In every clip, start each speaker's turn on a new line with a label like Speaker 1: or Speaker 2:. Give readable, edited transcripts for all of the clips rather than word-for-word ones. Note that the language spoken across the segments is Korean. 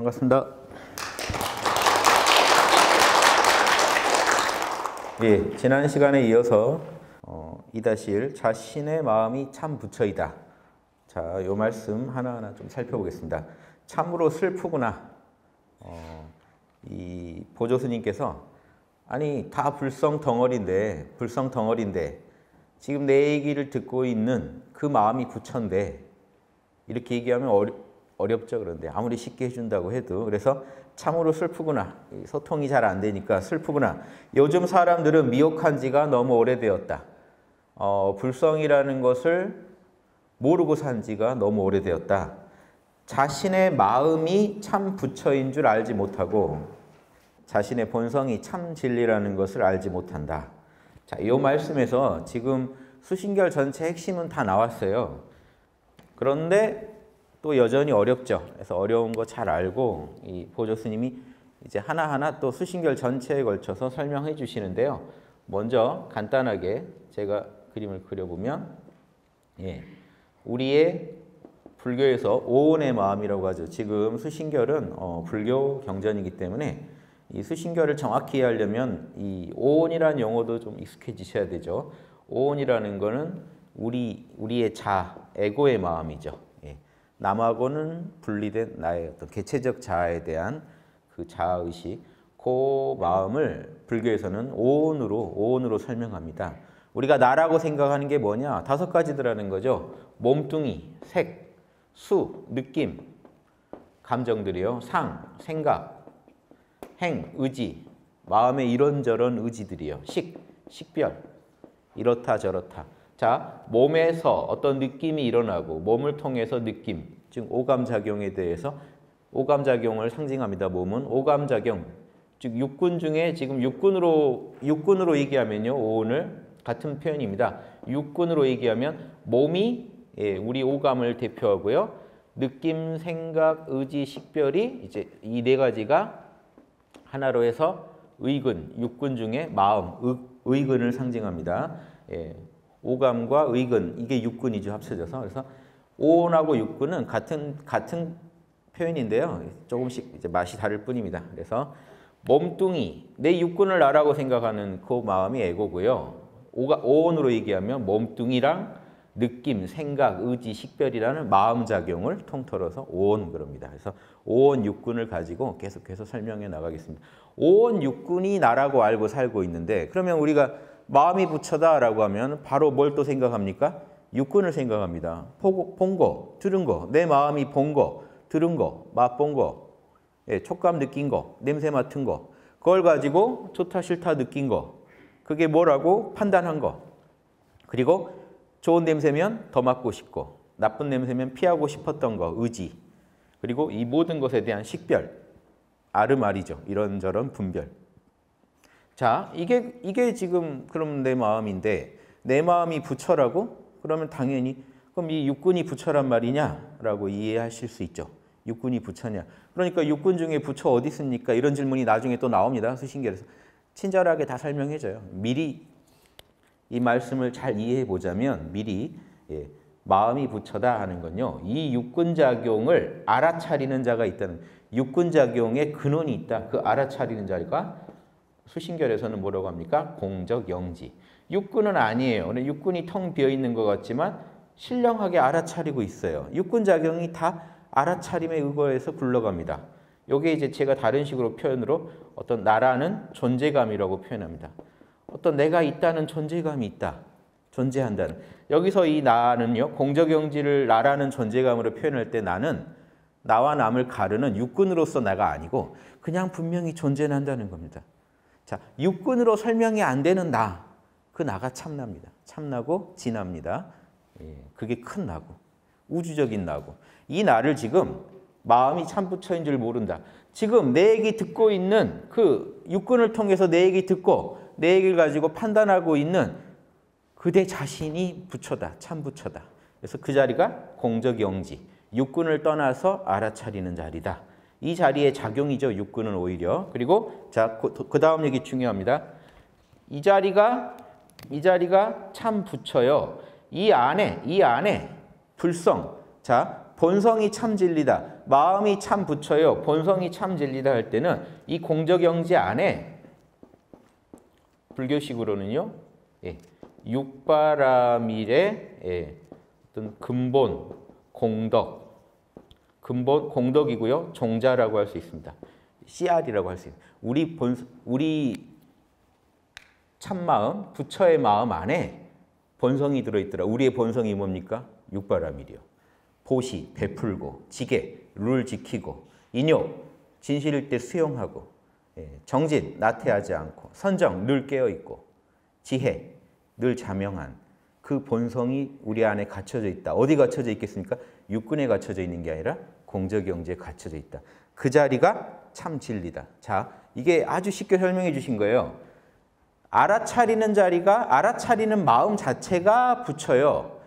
Speaker 1: 반갑습니다. 예, 지난 시간에 이어서 2-1 자신의 마음이 참 부처이다. 자, 요 말씀 하나하나 좀 살펴보겠습니다. 참으로 슬프구나. 이 보조스님께서 아니 다 불성 덩어리인데 지금 내 얘기를 듣고 있는 그 마음이 부처인데 이렇게 얘기하면 어렵죠. 그런데 아무리 쉽게 해준다고 해도 그래서 참으로 슬프구나. 소통이 잘 안 되니까 슬프구나. 요즘 사람들은 미혹한 지가 너무 오래되었다. 불성이라는 것을 모르고 산 지가 너무 오래되었다. 자신의 마음이 참 부처인 줄 알지 못하고 자신의 본성이 참 진리라는 것을 알지 못한다. 자, 이 말씀에서 지금 수신결 전체 핵심은 다 나왔어요. 그런데 또 여전히 어렵죠. 그래서 어려운 거 잘 알고 이 보조 스님이 이제 하나하나 또 수신결 전체에 걸쳐서 설명해 주시는데요. 먼저 간단하게 제가 그림을 그려보면 우리의 불교에서 오온의 마음이라고 하죠. 지금 수신결은 불교 경전이기 때문에 이 수신결을 정확히 이해하려면 이 오온이라는 용어도 좀 익숙해지셔야 되죠. 오온이라는 거는 우리의 자, 에고의 마음이죠. 남하고는 분리된 나의 어떤 개체적 자아에 대한 그 자아의식, 그 마음을 불교에서는 오온으로 설명합니다. 우리가 나라고 생각하는 게 뭐냐? 5가지더라는 거죠. 몸뚱이, 색, 수, 느낌, 감정들이요. 상, 생각, 행, 의지, 마음의 이런저런 의지들이요. 식별, 이렇다 저렇다. 자, 몸에서 어떤 느낌이 일어나고 몸을 통해서 느낌, 즉 오감작용에 대해서 오감작용을 상징합니다. 몸은 오감작용, 즉 육군 중에 지금 육군으로 얘기하면요. 오온을 같은 표현입니다. 육군으로 얘기하면 몸이 우리 오감을 대표하고요. 느낌, 생각, 의지, 식별이 이제 이 4가지가 하나로 해서 의근, 육군 중에 마음, 의근을 상징합니다. 오감과 의근, 이게 육근이죠. 합쳐져서. 그래서 오온하고 육근은 같은 표현인데요. 조금씩 이제 맛이 다를 뿐입니다. 그래서 몸뚱이, 내 육근을 나라고 생각하는 그 마음이 에고고요. 오온으로 얘기하면 몸뚱이랑 느낌, 생각, 의지, 식별이라는 마음작용을 통틀어서 오온 그럽니다. 그래서 오온 육근을 가지고 계속해서 설명해 나가겠습니다. 오온 육근이 나라고 알고 살고 있는데 그러면 우리가 마음이 부처다라고 하면 바로 뭘 또 생각합니까? 육근을 생각합니다. 본 거, 들은 거, 내 마음이 본 거, 들은 거, 맛본 거, 촉감 느낀 거, 냄새 맡은 거, 그걸 가지고 좋다 싫다 느낀 거, 그게 뭐라고 판단한 거, 그리고 좋은 냄새면 더 맡고 싶고 나쁜 냄새면 피하고 싶었던 거, 의지, 그리고 이 모든 것에 대한 식별, 아르말이죠. 이런저런 분별. 자, 이게 지금 그럼 내 마음인데 내 마음이 부처라고? 그러면 당연히 그럼 이 육군이 부처란 말이냐라고 이해하실 수 있죠. 육군이 부처냐. 그러니까 육군 중에 부처 어디 있습니까? 이런 질문이 나중에 또 나옵니다. 수신결에서. 친절하게 다 설명해줘요. 미리 이 말씀을 잘 이해해 보자면 미리 마음이 부처다 하는 건요. 이 육군작용을 알아차리는 자가 있다는 육군작용의 근원이 있다. 그 알아차리는 자가 수신결에서는 뭐라고 합니까? 공적영지. 육군은 아니에요. 근데 육군이 텅 비어있는 것 같지만 신령하게 알아차리고 있어요. 육군작용이 다 알아차림에 의거해서 굴러갑니다. 이게 이제 제가 다른 식으로 표현으로 어떤 나라는 존재감이라고 표현합니다. 어떤 내가 있다는 존재감이 있다. 존재한다는. 여기서 이 나는요. 공적영지를 나라는 존재감으로 표현할 때 나는 나와 남을 가르는 육군으로서 나가 아니고 그냥 분명히 존재는 한다는 겁니다. 자, 육군으로 설명이 안 되는 나, 그 나가 참나입니다. 참나고 진합니다. 그게 큰 나고, 우주적인 나고. 이 나를 지금 마음이 참 부처인 줄 모른다. 지금 내 얘기 듣고 있는 그 육군을 통해서 내 얘기 듣고 내 얘기를 가지고 판단하고 있는 그대 자신이 부처다. 참 부처다. 그래서 그 자리가 공적영지, 육군을 떠나서 알아차리는 자리다. 이 자리의 작용이죠. 육군은 오히려. 그리고 자, 그 다음 얘기 중요합니다. 이 자리가 참 부처요. 이 안에 불성. 자, 본성이 참 진리다. 마음이 참 부처요, 본성이 참 진리다 할 때는 이 공적영지 안에 불교식으로는요, 예, 육바라밀의 예, 어떤 근본, 공덕이고요, 종자라고 할 수 있습니다. CR이라고 할 수 있습니다. 우리 참마음, 부처의 마음 안에 본성이 들어있더라. 우리의 본성이 뭡니까? 육바라밀이요. 보시, 베풀고, 지계, 룰 지키고, 인욕, 진실일 때 수용하고, 정진, 나태하지 않고, 선정, 늘 깨어있고, 지혜, 늘 자명한 그 본성이 우리 안에 갖춰져 있다. 어디 갖춰져 있겠습니까? 육군에 갖춰져 있는 게 아니라 공적영지에 갖춰져 있다. 그 자리가 참 진리다. 자, 이게 아주 쉽게 설명해 주신 거예요. 알아차리는 자리가, 알아차리는 마음 자체가 부처요.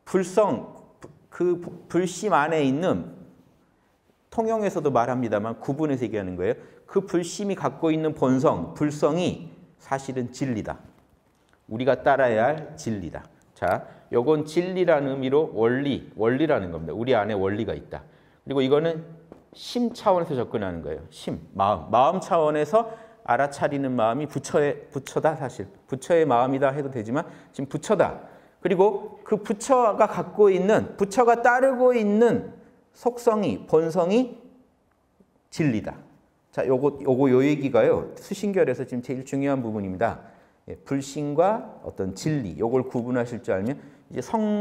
Speaker 1: 그 불심 안에 있는, 통영에서도 말합니다만 구분해서 얘기하는 거예요. 그 불심이 갖고 있는 본성, 불성이 사실은 진리다. 우리가 따라야 할 진리다. 자, 요건 진리라는 의미로 원리라는 겁니다. 우리 안에 원리가 있다. 그리고 이거는 심 차원에서 접근하는 거예요. 심, 마음 차원에서 알아차리는 마음이 부처다 사실. 부처의 마음이다 해도 되지만 지금 부처다. 그리고 그 부처가 갖고 있는, 부처가 따르고 있는 속성이, 본성이 진리다. 자, 요 얘기가요. 수신결에서 지금 제일 중요한 부분입니다. 예, 불신과 어떤 진리, 요걸 구분하실 줄 알면 이제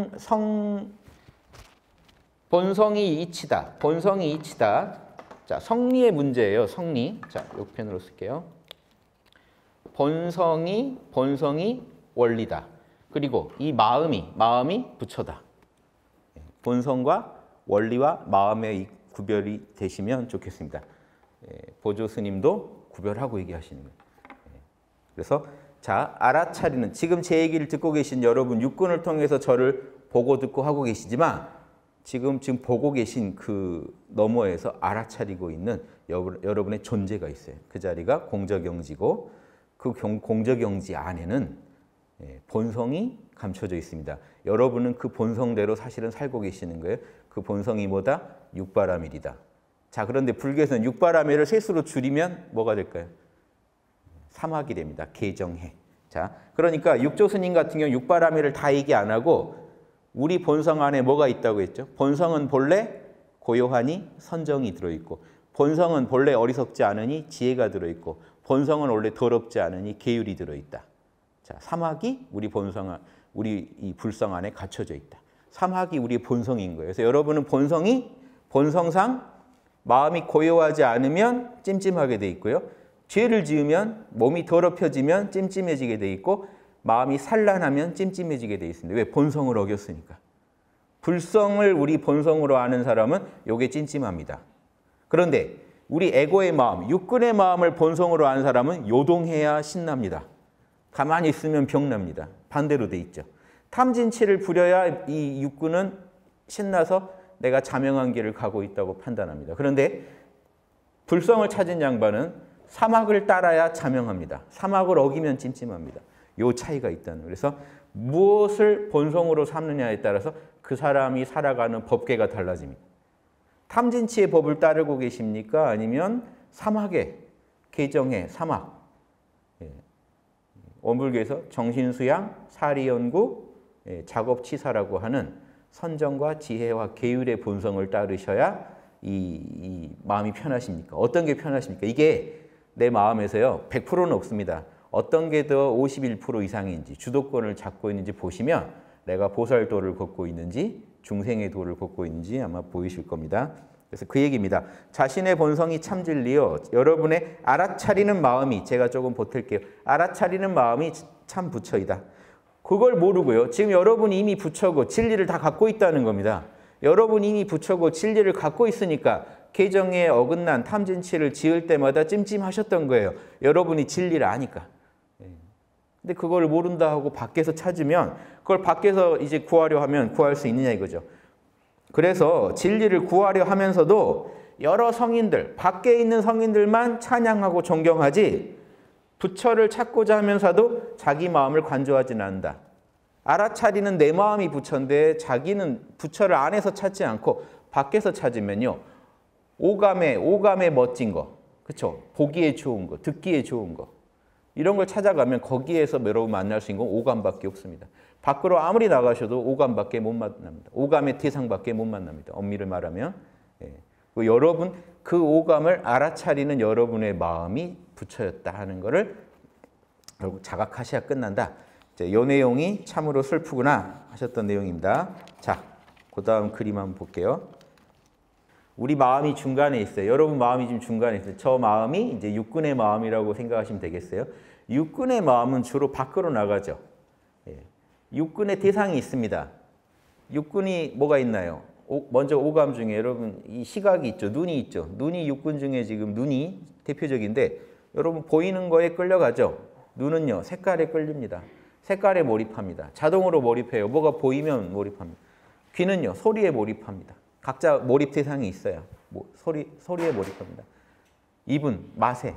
Speaker 1: 본성이 이치다. 본성이 이치다. 자, 성리의 문제예요. 성리. 자, 요 편으로 쓸게요. 본성이 원리다. 그리고 이 마음이 부처다. 본성과 원리와 마음의 구별이 되시면 좋겠습니다. 보조 스님도 구별하고 얘기하시는 거예요. 그래서 자, 알아차리는, 지금 제 얘기를 듣고 계신 여러분, 육군을 통해서 저를 보고 듣고 하고 계시지만 지금 보고 계신 그 너머에서 알아차리고 있는 여러분의 존재가 있어요. 그 자리가 공적영지고 그 공적영지 안에는 본성이 감춰져 있습니다. 여러분은 그 본성대로 사실은 살고 계시는 거예요. 그 본성이 뭐다? 육바라밀이다. 자, 그런데 불교에서는 육바라밀을 셋으로 줄이면 뭐가 될까요? 사막이 됩니다. 개정해. 자, 그러니까 육조 스님 같은 경우 육바라밀을 다 얘기 안 하고 우리 본성 안에 뭐가 있다고 했죠? 본성은 본래 고요하니 선정이 들어있고, 본성은 본래 어리석지 않으니 지혜가 들어있고, 본성은 원래 더럽지 않으니 계율이 들어있다. 자, 사막이 우리 이 불성 안에 갖춰져 있다. 사막이 우리 본성인 거예요. 그래서 여러분은 본성상 마음이 고요하지 않으면 찜찜하게 돼 있고요. 죄를 지으면 몸이 더럽혀지면 찜찜해지게 돼 있고, 마음이 산란하면 찜찜해지게 돼 있습니다. 왜? 본성을 어겼으니까. 불성을 우리 본성으로 아는 사람은 요게 찜찜합니다. 그런데 우리 에고의 마음, 육군의 마음을 본성으로 아는 사람은 요동해야 신납니다. 가만히 있으면 병납니다. 반대로 돼 있죠. 탐진치를 부려야 이 육군은 신나서 내가 자명한 길을 가고 있다고 판단합니다. 그런데 불성을 찾은 양반은 사막을 따라야 자명합니다. 사막을 어기면 찜찜합니다. 요 차이가 있다는 거예요. 그래서 무엇을 본성으로 삼느냐에 따라서 그 사람이 살아가는 법계가 달라집니다. 탐진치의 법을 따르고 계십니까? 아니면 사막의 개정의 사막. 원불교에서 정신수양, 사리연구, 작업치사라고 하는 선정과 지혜와 계율의 본성을 따르셔야 이 마음이 편하십니까? 어떤 게 편하십니까? 이게 내 마음에서요 100%는 없습니다. 어떤 게 더 51% 이상인지, 주도권을 잡고 있는지 보시면 내가 보살도를 걷고 있는지 중생의 도를 걷고 있는지 아마 보이실 겁니다. 그래서 그 얘기입니다. 자신의 본성이 참 진리요. 여러분의 알아차리는 마음이, 제가 조금 보탤게요. 알아차리는 마음이 참 부처이다. 그걸 모르고요. 지금 여러분이 이미 부처고 진리를 다 갖고 있다는 겁니다. 여러분이 이미 부처고 진리를 갖고 있으니까 개정에 어긋난 탐진치를 지을 때마다 찜찜하셨던 거예요. 여러분이 진리를 아니까. 근데 그걸 모른다 하고 밖에서 찾으면 그걸 밖에서 이제 구하려 하면 구할 수 있느냐 이거죠. 그래서 진리를 구하려 하면서도 여러 성인들, 밖에 있는 성인들만 찬양하고 존경하지 부처를 찾고자 하면서도 자기 마음을 관조하지는 않는다. 알아차리는 내 마음이 부처인데 자기는 부처를 안에서 찾지 않고 밖에서 찾으면요. 오감에 멋진 거, 그렇죠? 보기에 좋은 거, 듣기에 좋은 거 이런 걸 찾아가면 거기에서 여러분 만날 수 있는 건 오감밖에 없습니다. 밖으로 아무리 나가셔도 오감밖에 못 만납니다. 오감의 대상밖에 못 만납니다. 엄밀히 말하면 여러분 그 오감을 알아차리는 여러분의 마음이 부처였다 하는 거를 결국 자각하셔야 끝난다. 이 내용이 참으로 슬프구나 하셨던 내용입니다. 자, 그 다음 그림 한번 볼게요. 우리 마음이 중간에 있어요. 여러분 마음이 지금 중간에 있어요. 저 마음이 이제 육군의 마음이라고 생각하시면 되겠어요. 육군의 마음은 주로 밖으로 나가죠. 육군의 대상이 있습니다. 육군이 뭐가 있나요? 먼저 오감 중에 여러분 이 시각이 있죠. 눈이 있죠. 눈이 육군 중에 지금 눈이 대표적인데 여러분 보이는 거에 끌려가죠. 눈은요. 색깔에 끌립니다. 색깔에 몰입합니다. 자동으로 몰입해요. 뭐가 보이면 몰입합니다. 귀는요. 소리에 몰입합니다. 각자 몰입 대상이 있어요. 소리에 몰입합니다. 입은 맛에,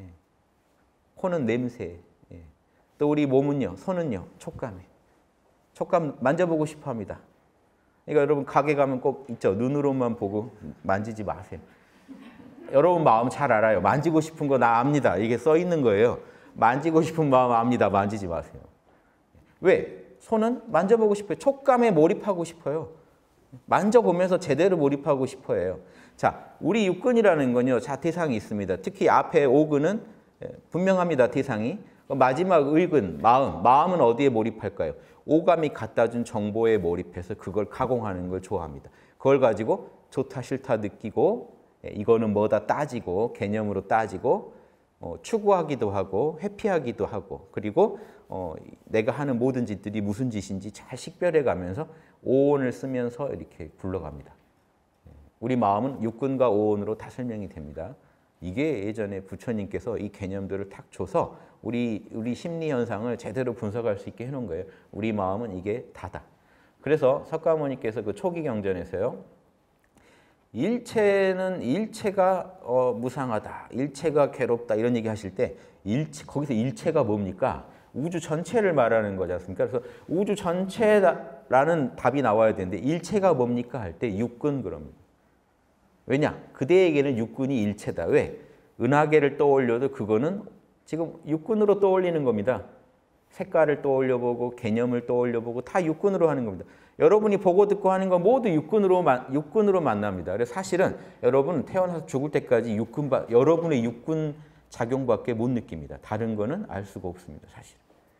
Speaker 1: 코는 냄새, 또 우리 몸은요. 손은요. 촉감에. 촉감 만져보고 싶어 합니다. 그러니까 여러분 가게 가면 꼭 있죠. 눈으로만 보고 만지지 마세요. 여러분 마음 잘 알아요. 만지고 싶은 거 나 압니다. 이게 써 있는 거예요. 만지고 싶은 마음 압니다. 만지지 마세요. 왜? 손은 만져보고 싶어요. 촉감에 몰입하고 싶어요. 만져보면서 제대로 몰입하고 싶어해요. 자, 우리 육근이라는 건요. 자, 대상이 있습니다. 특히 앞에 오근은 분명합니다. 대상이. 마지막 의근, 마음은 어디에 몰입할까요? 오감이 갖다 준 정보에 몰입해서 그걸 가공하는 걸 좋아합니다. 그걸 가지고 좋다 싫다 느끼고 이거는 뭐다 따지고 개념으로 따지고 추구하기도 하고 회피하기도 하고 그리고 내가 하는 모든 짓들이 무슨 짓인지 잘 식별해 가면서 오온을 쓰면서 이렇게 굴러갑니다. 우리 마음은 육근과 오온으로 다 설명이 됩니다. 이게 예전에 부처님께서 이 개념들을 탁 줘서 우리 심리 현상을 제대로 분석할 수 있게 해놓은 거예요. 우리 마음은 이게 다다. 그래서 석가모니께서 그 초기 경전에서요. 일체가 무상하다. 일체가 괴롭다. 이런 얘기 하실 때 거기서 일체가 뭡니까? 우주 전체를 말하는 거지 않습니까? 그래서 우주 전체라는 답이 나와야 되는데 일체가 뭡니까? 할 때 육근 그럽니다. 왜냐? 그대에게는 육근이 일체다. 왜? 은하계를 떠올려도 그거는 지금 육근으로 떠올리는 겁니다. 색깔을 떠올려보고 개념을 떠올려보고 다 육근으로 하는 겁니다. 여러분이 보고 듣고 하는 건 모두 육근으로 만납니다. 그래서 사실은 여러분은 태어나서 죽을 때까지 여러분의 육근 작용밖에 못 느낍니다. 다른 거는 알 수가 없습니다. 사실.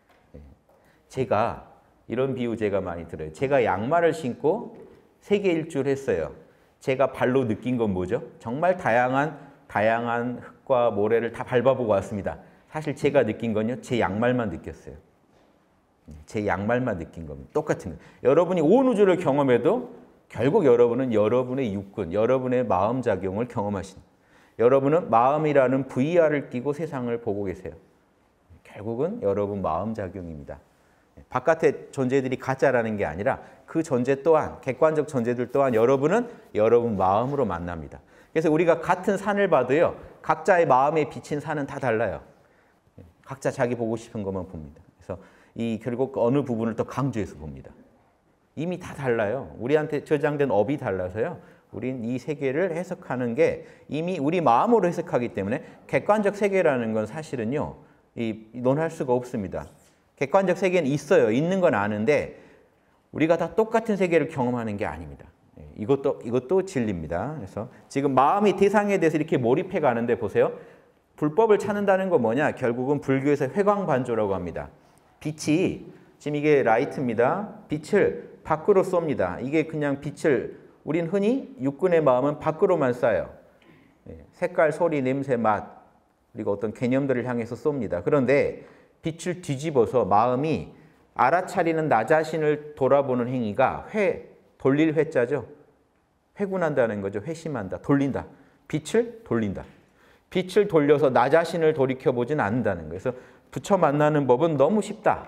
Speaker 1: 제가 이런 비유 제가 많이 들어요. 제가 양말을 신고 세계 일주를 했어요. 제가 발로 느낀 건 뭐죠? 정말 다양한 흙과 모래를 다 밟아보고 왔습니다. 사실 제가 느낀 건요. 제 양말만 느꼈어요. 제 양말만 느낀 겁니다. 똑같은 거예요. 여러분이 온 우주를 경험해도 결국 여러분은 여러분의 육근, 여러분의 마음작용을 경험하신 여러분은 마음이라는 VR을 끼고 세상을 보고 계세요. 결국은 여러분 마음작용입니다. 바깥의 존재들이 가짜라는 게 아니라 그 존재 또한 객관적 존재들 또한 여러분은 여러분 마음으로 만납니다. 그래서 우리가 같은 산을 봐도요. 각자의 마음에 비친 산은 다 달라요. 각자 자기 보고 싶은 것만 봅니다. 그래서 결국 어느 부분을 더 강조해서 봅니다. 이미 다 달라요. 우리한테 저장된 업이 달라서요. 우린 이 세계를 해석하는 게 이미 우리 마음으로 해석하기 때문에 객관적 세계라는 건 사실은요. 논할 수가 없습니다. 객관적 세계는 있어요. 있는 건 아는데 우리가 다 똑같은 세계를 경험하는 게 아닙니다. 이것도 진리입니다. 그래서 지금 마음이 대상에 대해서 이렇게 몰입해 가는데 보세요. 불법을 찾는다는 건 뭐냐? 결국은 불교에서 회광반조라고 합니다. 빛이 지금 이게 라이트입니다. 빛을 밖으로 쏩니다. 이게 그냥 빛을 우린 흔히 육근의 마음은 밖으로만 쏴요. 색깔, 소리, 냄새, 맛 그리고 어떤 개념들을 향해서 쏩니다. 그런데 빛을 뒤집어서 마음이 알아차리는 나 자신을 돌아보는 행위가 돌릴 회자죠. 회군한다는 거죠. 회심한다. 돌린다. 빛을 돌린다. 빛을 돌려서 나 자신을 돌이켜보진 않는다는 거예요. 그래서 부처 만나는 법은 너무 쉽다.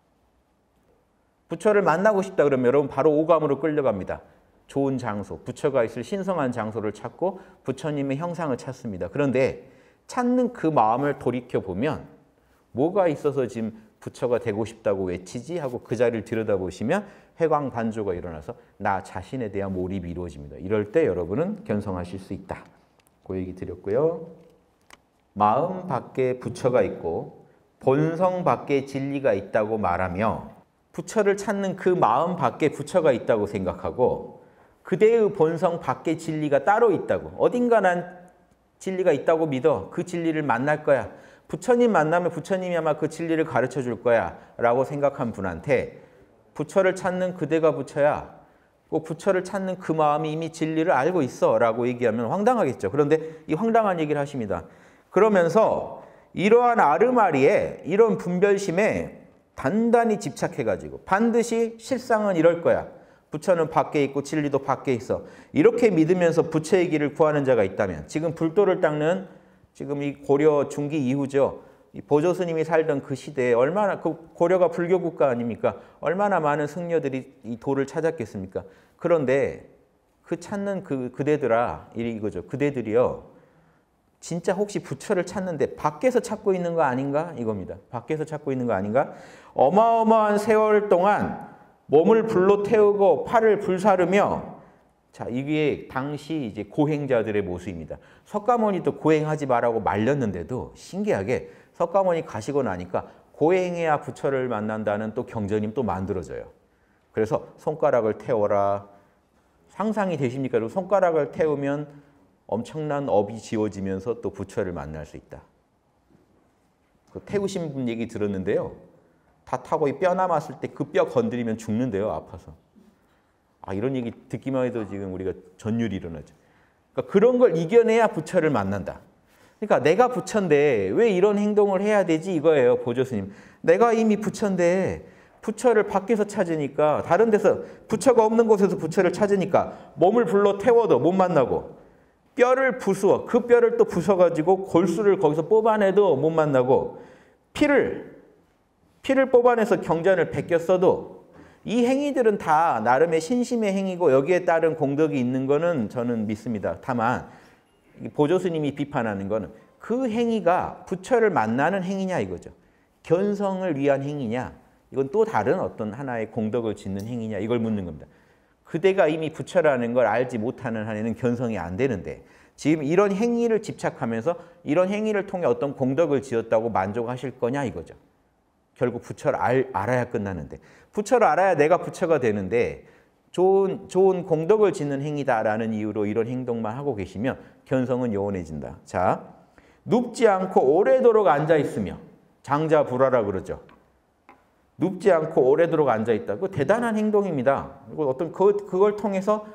Speaker 1: 부처를 만나고 싶다 그러면 여러분 바로 오감으로 끌려갑니다. 좋은 장소, 부처가 있을 신성한 장소를 찾고 부처님의 형상을 찾습니다. 그런데 찾는 그 마음을 돌이켜보면 뭐가 있어서 지금 부처가 되고 싶다고 외치지 하고 그 자리를 들여다보시면 회광반조가 일어나서 나 자신에 대한 몰입이 이루어집니다. 이럴 때 여러분은 견성하실 수 있다. 그 얘기 드렸고요. 마음 밖에 부처가 있고 본성 밖에 진리가 있다고 말하며 부처를 찾는 그 마음 밖에 부처가 있다고 생각하고 그대의 본성 밖에 진리가 따로 있다고, 어딘가 난 진리가 있다고 믿어. 그 진리를 만날 거야. 부처님 만나면 부처님이 아마 그 진리를 가르쳐 줄 거야 라고 생각한 분한테 부처를 찾는 그대가 부처야, 꼭 부처를 찾는 그 마음이 이미 진리를 알고 있어 라고 얘기하면 황당하겠죠. 그런데 이 황당한 얘기를 하십니다. 그러면서 이러한 아르마리에, 이런 분별심에 단단히 집착해가지고 반드시 실상은 이럴 거야. 부처는 밖에 있고 진리도 밖에 있어. 이렇게 믿으면서 부처의 길을 구하는 자가 있다면, 지금 불도를 닦는 지금 이 고려 중기 이후죠. 이 보조 스님이 살던 그 시대에 얼마나, 그 고려가 불교 국가 아닙니까? 얼마나 많은 승려들이 이 도를 찾았겠습니까? 그런데 그 찾는 그대들아, 이거죠. 그대들이요. 진짜 혹시 부처를 찾는데 밖에서 찾고 있는 거 아닌가? 이겁니다. 밖에서 찾고 있는 거 아닌가? 어마어마한 세월 동안 몸을 불로 태우고 팔을 불사르며, 자, 이게 당시 이제 고행자들의 모습입니다. 석가모니도 고행하지 말라고 말렸는데도 신기하게 석가모니 가시고 나니까 고행해야 부처를 만난다는 또 경전임 또 만들어져요. 그래서 손가락을 태워라. 상상이 되십니까? 그리고 손가락을 태우면 엄청난 업이 지워지면서 또 부처를 만날 수 있다. 그 태우신 분 얘기 들었는데요. 다 타고 이 뼈 남았을 때 그 뼈 건드리면 죽는데요, 아파서. 아, 이런 얘기 듣기만 해도 지금 우리가 전율이 일어나죠. 그러니까 그런 걸 이겨내야 부처를 만난다. 그러니까 내가 부처인데 왜 이런 행동을 해야 되지 이거예요, 보조스님. 내가 이미 부처인데 부처를 밖에서 찾으니까, 다른 데서 부처가 없는 곳에서 부처를 찾으니까 몸을 불러 태워도 못 만나고, 뼈를 부수어 그 뼈를 또 부숴가지고 골수를 거기서 뽑아내도 못 만나고, 피를 뽑아내서 경전을 베꼈어도 이 행위들은 다 나름의 신심의 행위고 여기에 따른 공덕이 있는 거는 저는 믿습니다. 다만 보조스님이 비판하는 거는 그 행위가 부처를 만나는 행위냐 이거죠. 견성을 위한 행위냐, 이건 또 다른 어떤 하나의 공덕을 짓는 행위냐, 이걸 묻는 겁니다. 그대가 이미 부처라는 걸 알지 못하는 한에는 견성이 안 되는데, 지금 이런 행위를 집착하면서 이런 행위를 통해 어떤 공덕을 지었다고 만족하실 거냐 이거죠. 결국 부처를 알아야 끝나는데, 부처를 알아야 내가 부처가 되는데 좋은 공덕을 짓는 행위다라는 이유로 이런 행동만 하고 계시면 견성은 요원해진다. 자, 눕지 않고 오래도록 앉아있으며, 장자불화라 그러죠. 눕지 않고 오래도록 앉아있다. 그거 대단한 행동입니다. 그리고 어떤 그걸 통해서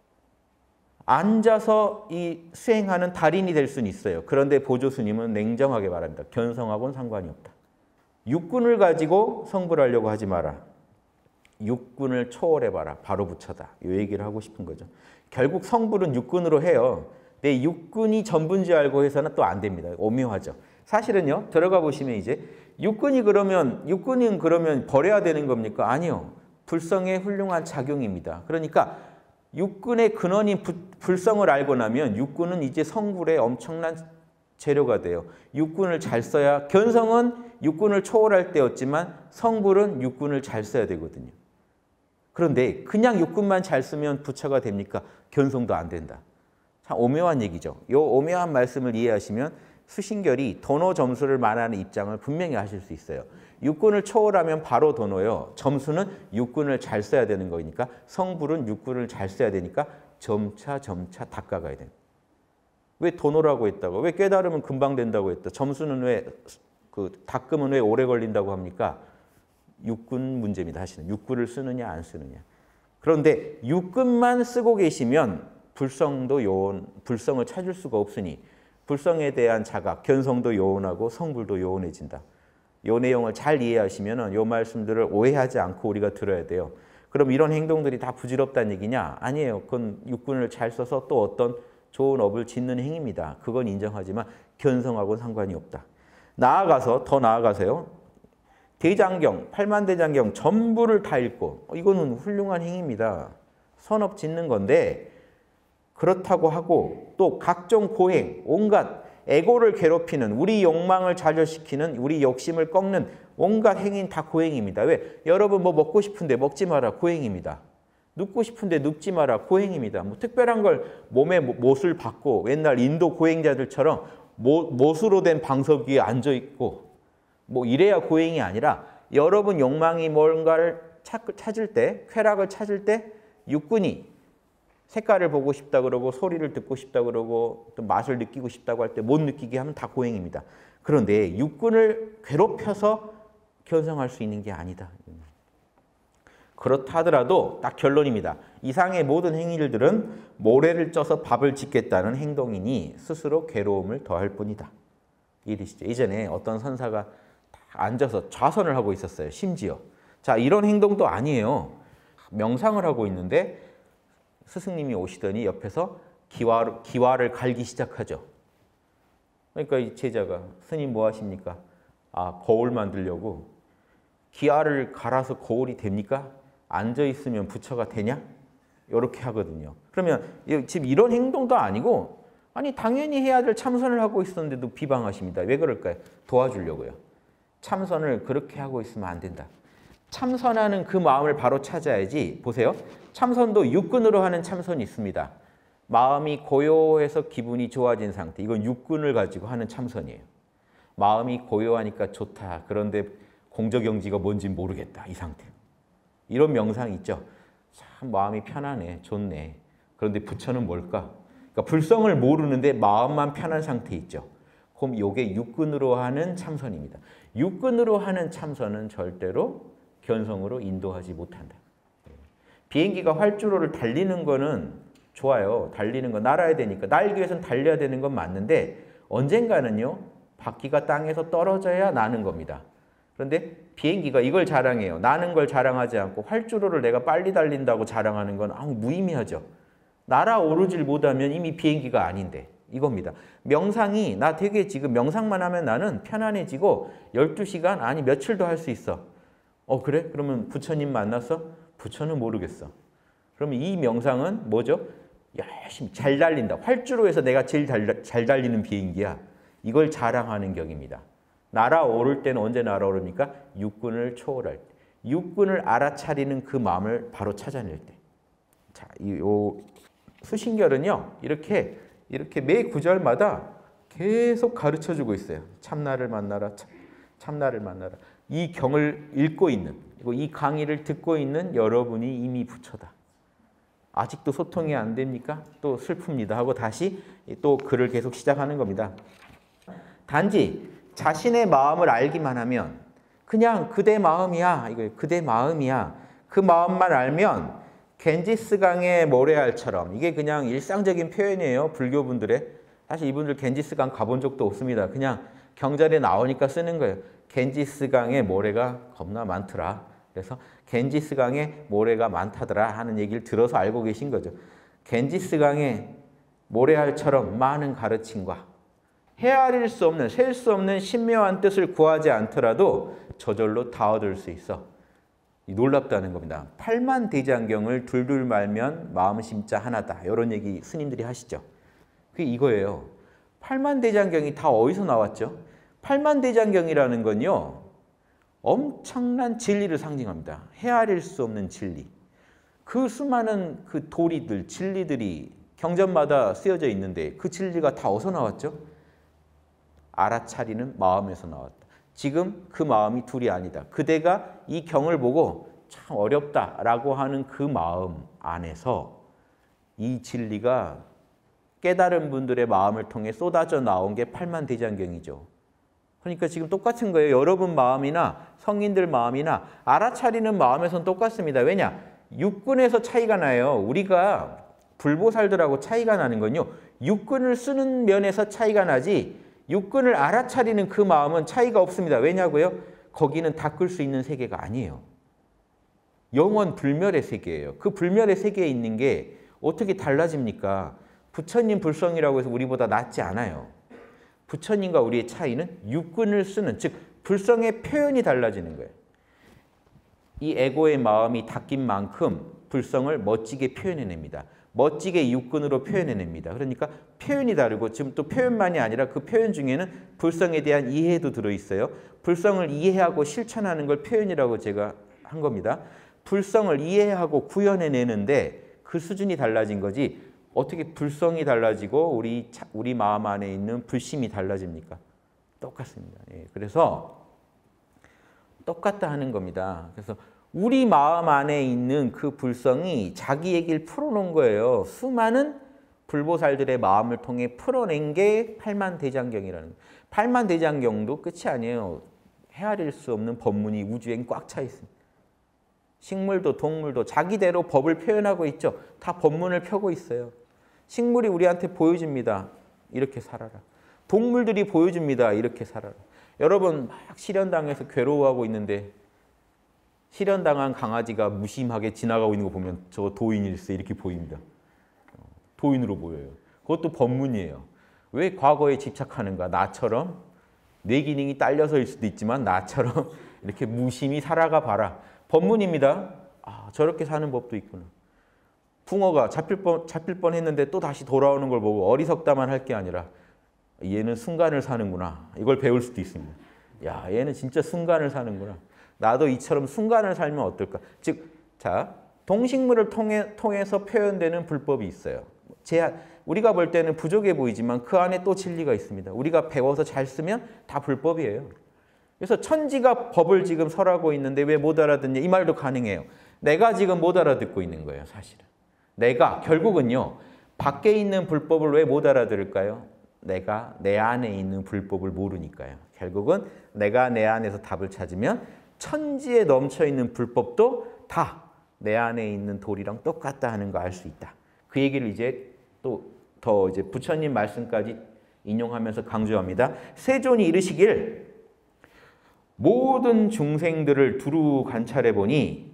Speaker 1: 앉아서 이 수행하는 달인이 될 수는 있어요. 그런데 보조스님은 냉정하게 말합니다. 견성하고는 상관이 없다. 육군을 가지고 성불하려고 하지 마라. 육군을 초월해봐라. 바로 부처다. 이 얘기를 하고 싶은 거죠. 결국 성불은 육군으로 해요. 내 육군이 전부인지 알고 해서는 또 안 됩니다. 오묘하죠. 사실은요, 들어가 보시면 이제 육군은 그러면 버려야 되는 겁니까? 아니요. 불성의 훌륭한 작용입니다. 그러니까 육군의 근원인 불성을 알고 나면 육군은 이제 성불의 엄청난 재료가 돼요. 육군을 잘 써야, 견성은 육군을 초월할 때였지만 성불은 육군을 잘 써야 되거든요. 그런데 그냥 육군만 잘 쓰면 부처가 됩니까? 견성도 안 된다. 참 오묘한 얘기죠. 이 오묘한 말씀을 이해하시면 수신결이 도노 점수를 말하는 입장을 분명히 하실 수 있어요. 육군을 초월하면 바로 도노요. 점수는 육군을 잘 써야 되는 거니까, 성불은 육군을 잘 써야 되니까 점차 닦아가야 돼요. 왜 도노라고 했다고? 왜 깨달으면 금방 된다고 했다? 점수는 왜, 닦으면 왜 오래 걸린다고 합니까? 육군 문제입니다. 사실은 육군을 쓰느냐 안 쓰느냐. 그런데 육군만 쓰고 계시면 불성을 찾을 수가 없으니 불성에 대한 자각, 견성도 요원하고 성불도 요원해진다. 이 내용을 잘 이해하시면 이 말씀들을 오해하지 않고 우리가 들어야 돼요. 그럼 이런 행동들이 다 부질없다는 얘기냐? 아니에요. 그건 육군을 잘 써서 또 어떤 좋은 업을 짓는 행위입니다. 그건 인정하지만 견성하고는 상관이 없다. 더 나아가서요. 대장경, 팔만대장경 전부를 다 읽고, 이거는 훌륭한 행위입니다. 선업 짓는 건데, 그렇다고 하고 또 각종 고행, 온갖 에고를 괴롭히는, 우리 욕망을 좌절시키는, 우리 욕심을 꺾는 온갖 행위는 다 고행입니다. 왜? 여러분 뭐 먹고 싶은데 먹지 마라. 고행입니다. 눕고 싶은데 눕지 마라. 고행입니다. 뭐 특별한 걸 몸에 못을 박고 옛날 인도 고행자들처럼 못으로 된 방석 위에 앉아 있고 뭐 이래야 고행이 아니라 여러분 욕망이 뭔가를 찾을 때, 쾌락을 찾을 때 육군이 색깔을 보고 싶다 그러고 소리를 듣고 싶다 그러고 또 맛을 느끼고 싶다고 할 때 못 느끼게 하면 다 고행입니다. 그런데 육군을 괴롭혀서 견성할 수 있는 게 아니다. 그렇다 하더라도 딱 결론입니다. 이상의 모든 행위들은 모래를 쪄서 밥을 짓겠다는 행동이니 스스로 괴로움을 더할 뿐이다. 이해되시죠? 예전에 어떤 선사가 앉아서 좌선을 하고 있었어요. 심지어. 자, 이런 행동도 아니에요. 명상을 하고 있는데 스승님이 오시더니 옆에서 기와를 갈기 시작하죠. 그러니까 이 제자가 스님 뭐 하십니까? 아, 거울 만들려고. 기와를 갈아서 거울이 됩니까? 앉아있으면 부처가 되냐? 이렇게 하거든요. 그러면 지금 이런 행동도 아니고 아니 당연히 해야 될 참선을 하고 있었는데도 비방하십니다. 왜 그럴까요? 도와주려고요. 참선을 그렇게 하고 있으면 안 된다. 참선하는 그 마음을 바로 찾아야지. 보세요. 참선도 육근으로 하는 참선이 있습니다. 마음이 고요해서 기분이 좋아진 상태. 이건 육근을 가지고 하는 참선이에요. 마음이 고요하니까 좋다. 그런데 공저경지가 뭔지 모르겠다. 이 상태. 이런 명상이 있죠. 참 마음이 편하네. 좋네. 그런데 부처는 뭘까? 그러니까 불성을 모르는데 마음만 편한 상태 있죠. 그럼 이게 육근으로 하는 참선입니다. 육근으로 하는 참선은 절대로 견성으로 인도하지 못한다. 비행기가 활주로를 달리는 거는 좋아요. 달리는 거 날아야 되니까. 날기 위해서는 달려야 되는 건 맞는데 언젠가는요. 바퀴가 땅에서 떨어져야 나는 겁니다. 그런데 비행기가 이걸 자랑해요. 나는 걸 자랑하지 않고 활주로를 내가 빨리 달린다고 자랑하는 건 아무 무의미하죠. 날아오르질 못하면 이미 비행기가 아닌데 이겁니다. 명상이 나 되게 지금 명상만 하면 나는 편안해지고 12시간 아니 며칠도 할 수 있어. 그래? 그러면 부처님 만났어? 부처는 모르겠어. 그러면 이 명상은 뭐죠? 열심히 잘 달린다. 활주로에서 내가 제일 잘 달리는 비행기야. 이걸 자랑하는 격입니다. 날아오를 때는 언제 날아오릅니까? 육군을 초월할 때. 육군을 알아차리는 그 마음을 바로 찾아낼 때. 자, 이 수신결은요. 이렇게 매 구절마다 계속 가르쳐주고 있어요. 참나를 만나라. 참나를 만나라. 이 경을 읽고 있는, 이 강의를 듣고 있는 여러분이 이미 부처다. 아직도 소통이 안 됩니까? 또 슬픕니다 하고 다시 또 글을 계속 시작하는 겁니다. 단지 자신의 마음을 알기만 하면 그냥 그대 마음이야. 이거 그대 마음이야. 그 마음만 알면 겐지스강의 모래알처럼 이게 그냥 일상적인 표현이에요. 불교분들의. 사실 이분들 겐지스강 가본 적도 없습니다. 그냥 경전에 나오니까 쓰는 거예요. 겐지스강에 모래가 겁나 많더라. 그래서 겐지스강에 모래가 많다더라 하는 얘기를 들어서 알고 계신 거죠. 겐지스강에 모래알처럼 많은 가르침과 헤아릴 수 없는, 셀 수 없는 신묘한 뜻을 구하지 않더라도 저절로 다 얻을 수 있어. 놀랍다는 겁니다. 8만 대장경을 둘둘 말면 마음 심자 하나다. 이런 얘기 스님들이 하시죠. 그게 이거예요. 8만 대장경이 다 어디서 나왔죠? 8만 대장경이라는 건요. 엄청난 진리를 상징합니다. 헤아릴 수 없는 진리. 그 수많은 그 도리들, 진리들이 경전마다 쓰여져 있는데 그 진리가 다 어디서 나왔죠? 알아차리는 마음에서 나왔다. 지금 그 마음이 둘이 아니다. 그대가 이 경을 보고 참 어렵다라고 하는 그 마음 안에서 이 진리가 깨달은 분들의 마음을 통해 쏟아져 나온 게 8만 대장경이죠. 그러니까 지금 똑같은 거예요. 여러분 마음이나 성인들 마음이나 알아차리는 마음에서는 똑같습니다. 왜냐? 육근에서 차이가 나요. 우리가 불보살들하고 차이가 나는 건요. 육근을 쓰는 면에서 차이가 나지 육근을 알아차리는 그 마음은 차이가 없습니다. 왜냐고요? 거기는 닦을 수 있는 세계가 아니에요. 영원 불멸의 세계예요. 그 불멸의 세계에 있는 게 어떻게 달라집니까? 부처님 불성이라고 해서 우리보다 낫지 않아요. 부처님과 우리의 차이는 육근을 쓰는, 즉 불성의 표현이 달라지는 거예요. 이 에고의 마음이 닦인 만큼 불성을 멋지게 표현해냅니다. 멋지게 육근으로 표현해냅니다. 그러니까 표현이 다르고 지금 또 표현만이 아니라 그 표현 중에는 불성에 대한 이해도 들어있어요. 불성을 이해하고 실천하는 걸 표현이라고 제가 한 겁니다. 불성을 이해하고 구현해내는데 그 수준이 달라진 거지 어떻게 불성이 달라지고 우리 마음 안에 있는 불심이 달라집니까? 똑같습니다. 예, 그래서 똑같다 하는 겁니다. 그래서 우리 마음 안에 있는 그 불성이 자기 얘기를 풀어놓은 거예요. 수많은 불보살들의 마음을 통해 풀어낸 게 팔만대장경이라는 거예요. 팔만대장경도 끝이 아니에요. 헤아릴 수 없는 법문이 우주엔 꽉 차 있습니다. 식물도 동물도 자기대로 법을 표현하고 있죠. 다 법문을 펴고 있어요. 식물이 우리한테 보여줍니다. 이렇게 살아라. 동물들이 보여줍니다. 이렇게 살아라. 여러분 막 실현당해서 괴로워하고 있는데 실현당한 강아지가 무심하게 지나가고 있는 거 보면 저 도인일세 이렇게 보입니다. 도인으로 보여요. 그것도 법문이에요. 왜 과거에 집착하는가? 나처럼 뇌 기능이 딸려서일 수도 있지만 나처럼 이렇게 무심히 살아가 봐라. 법문입니다. 아, 저렇게 사는 법도 있구나. 붕어가 잡힐 뻔 했는데 또 다시 돌아오는 걸 보고 어리석다만 할 게 아니라 얘는 순간을 사는구나. 이걸 배울 수도 있습니다. 야, 얘는 진짜 순간을 사는구나. 나도 이처럼 순간을 살면 어떨까? 즉, 자, 동식물을 통해서 표현되는 불법이 있어요. 우리가 볼 때는 부족해 보이지만 그 안에 또 진리가 있습니다. 우리가 배워서 잘 쓰면 다 불법이에요. 그래서 천지가 법을 지금 설하고 있는데 왜 못 알아듣냐? 이 말도 가능해요. 내가 지금 못 알아듣고 있는 거예요, 사실은. 내가 결국은요. 밖에 있는 불법을 왜 못 알아들을까요? 내가 내 안에 있는 불법을 모르니까요. 결국은 내가 내 안에서 답을 찾으면 천지에 넘쳐있는 불법도 다 내 안에 있는 돌이랑 똑같다 하는 거 알 수 있다. 그 얘기를 이제 또 더 이제 부처님 말씀까지 인용하면서 강조합니다. 세존이 이르시길 모든 중생들을 두루 관찰해 보니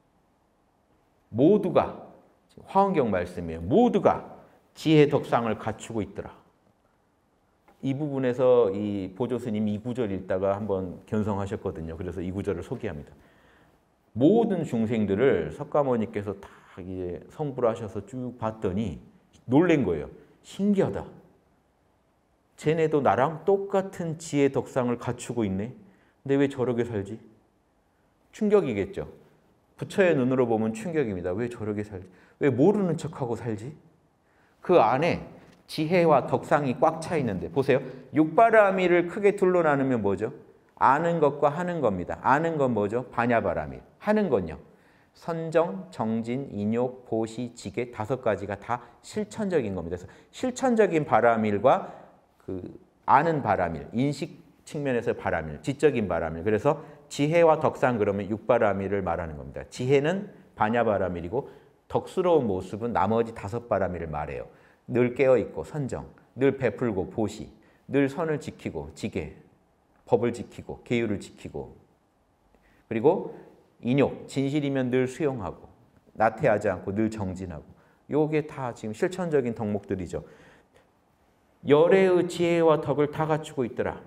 Speaker 1: 모두가 화엄경 말씀이에요. 모두가 지혜 덕상을 갖추고 있더라. 이 부분에서 이 보조스님이 이 구절 읽다가 한번 견성하셨거든요. 그래서 이 구절을 소개합니다. 모든 중생들을 석가모니께서 다 이제 성불 하셔서 쭉 봤더니 놀란 거예요. 신기하다. 쟤네도 나랑 똑같은 지혜 덕상을 갖추고 있네. 근데 왜 저렇게 살지? 충격이겠죠. 부처의 눈으로 보면 충격입니다. 왜 저렇게 살지? 왜 모르는 척하고 살지? 그 안에 지혜와 덕상이 꽉 차 있는데 보세요. 육바라밀을 크게 둘로 나누면 뭐죠? 아는 것과 하는 겁니다. 아는 건 뭐죠? 반야바라밀. 하는 건요. 선정, 정진, 인욕, 보시, 지계 5가지가 다 실천적인 겁니다. 그래서 실천적인 바라밀과 그 아는 바라밀, 인식 측면에서 바라밀, 지적인 바라밀. 그래서 지혜와 덕상 그러면 육바라밀을 말하는 겁니다. 지혜는 반야바라밀이고 덕스러운 모습은 나머지 5바라밀을 말해요. 늘 깨어있고 선정, 늘 베풀고 보시, 늘 선을 지키고 지계, 법을 지키고 계율을 지키고 그리고 인욕, 진실이면 늘 수용하고 나태하지 않고 늘 정진하고 요게 다 지금 실천적인 덕목들이죠. 열애의 지혜와 덕을 다 갖추고 있더라.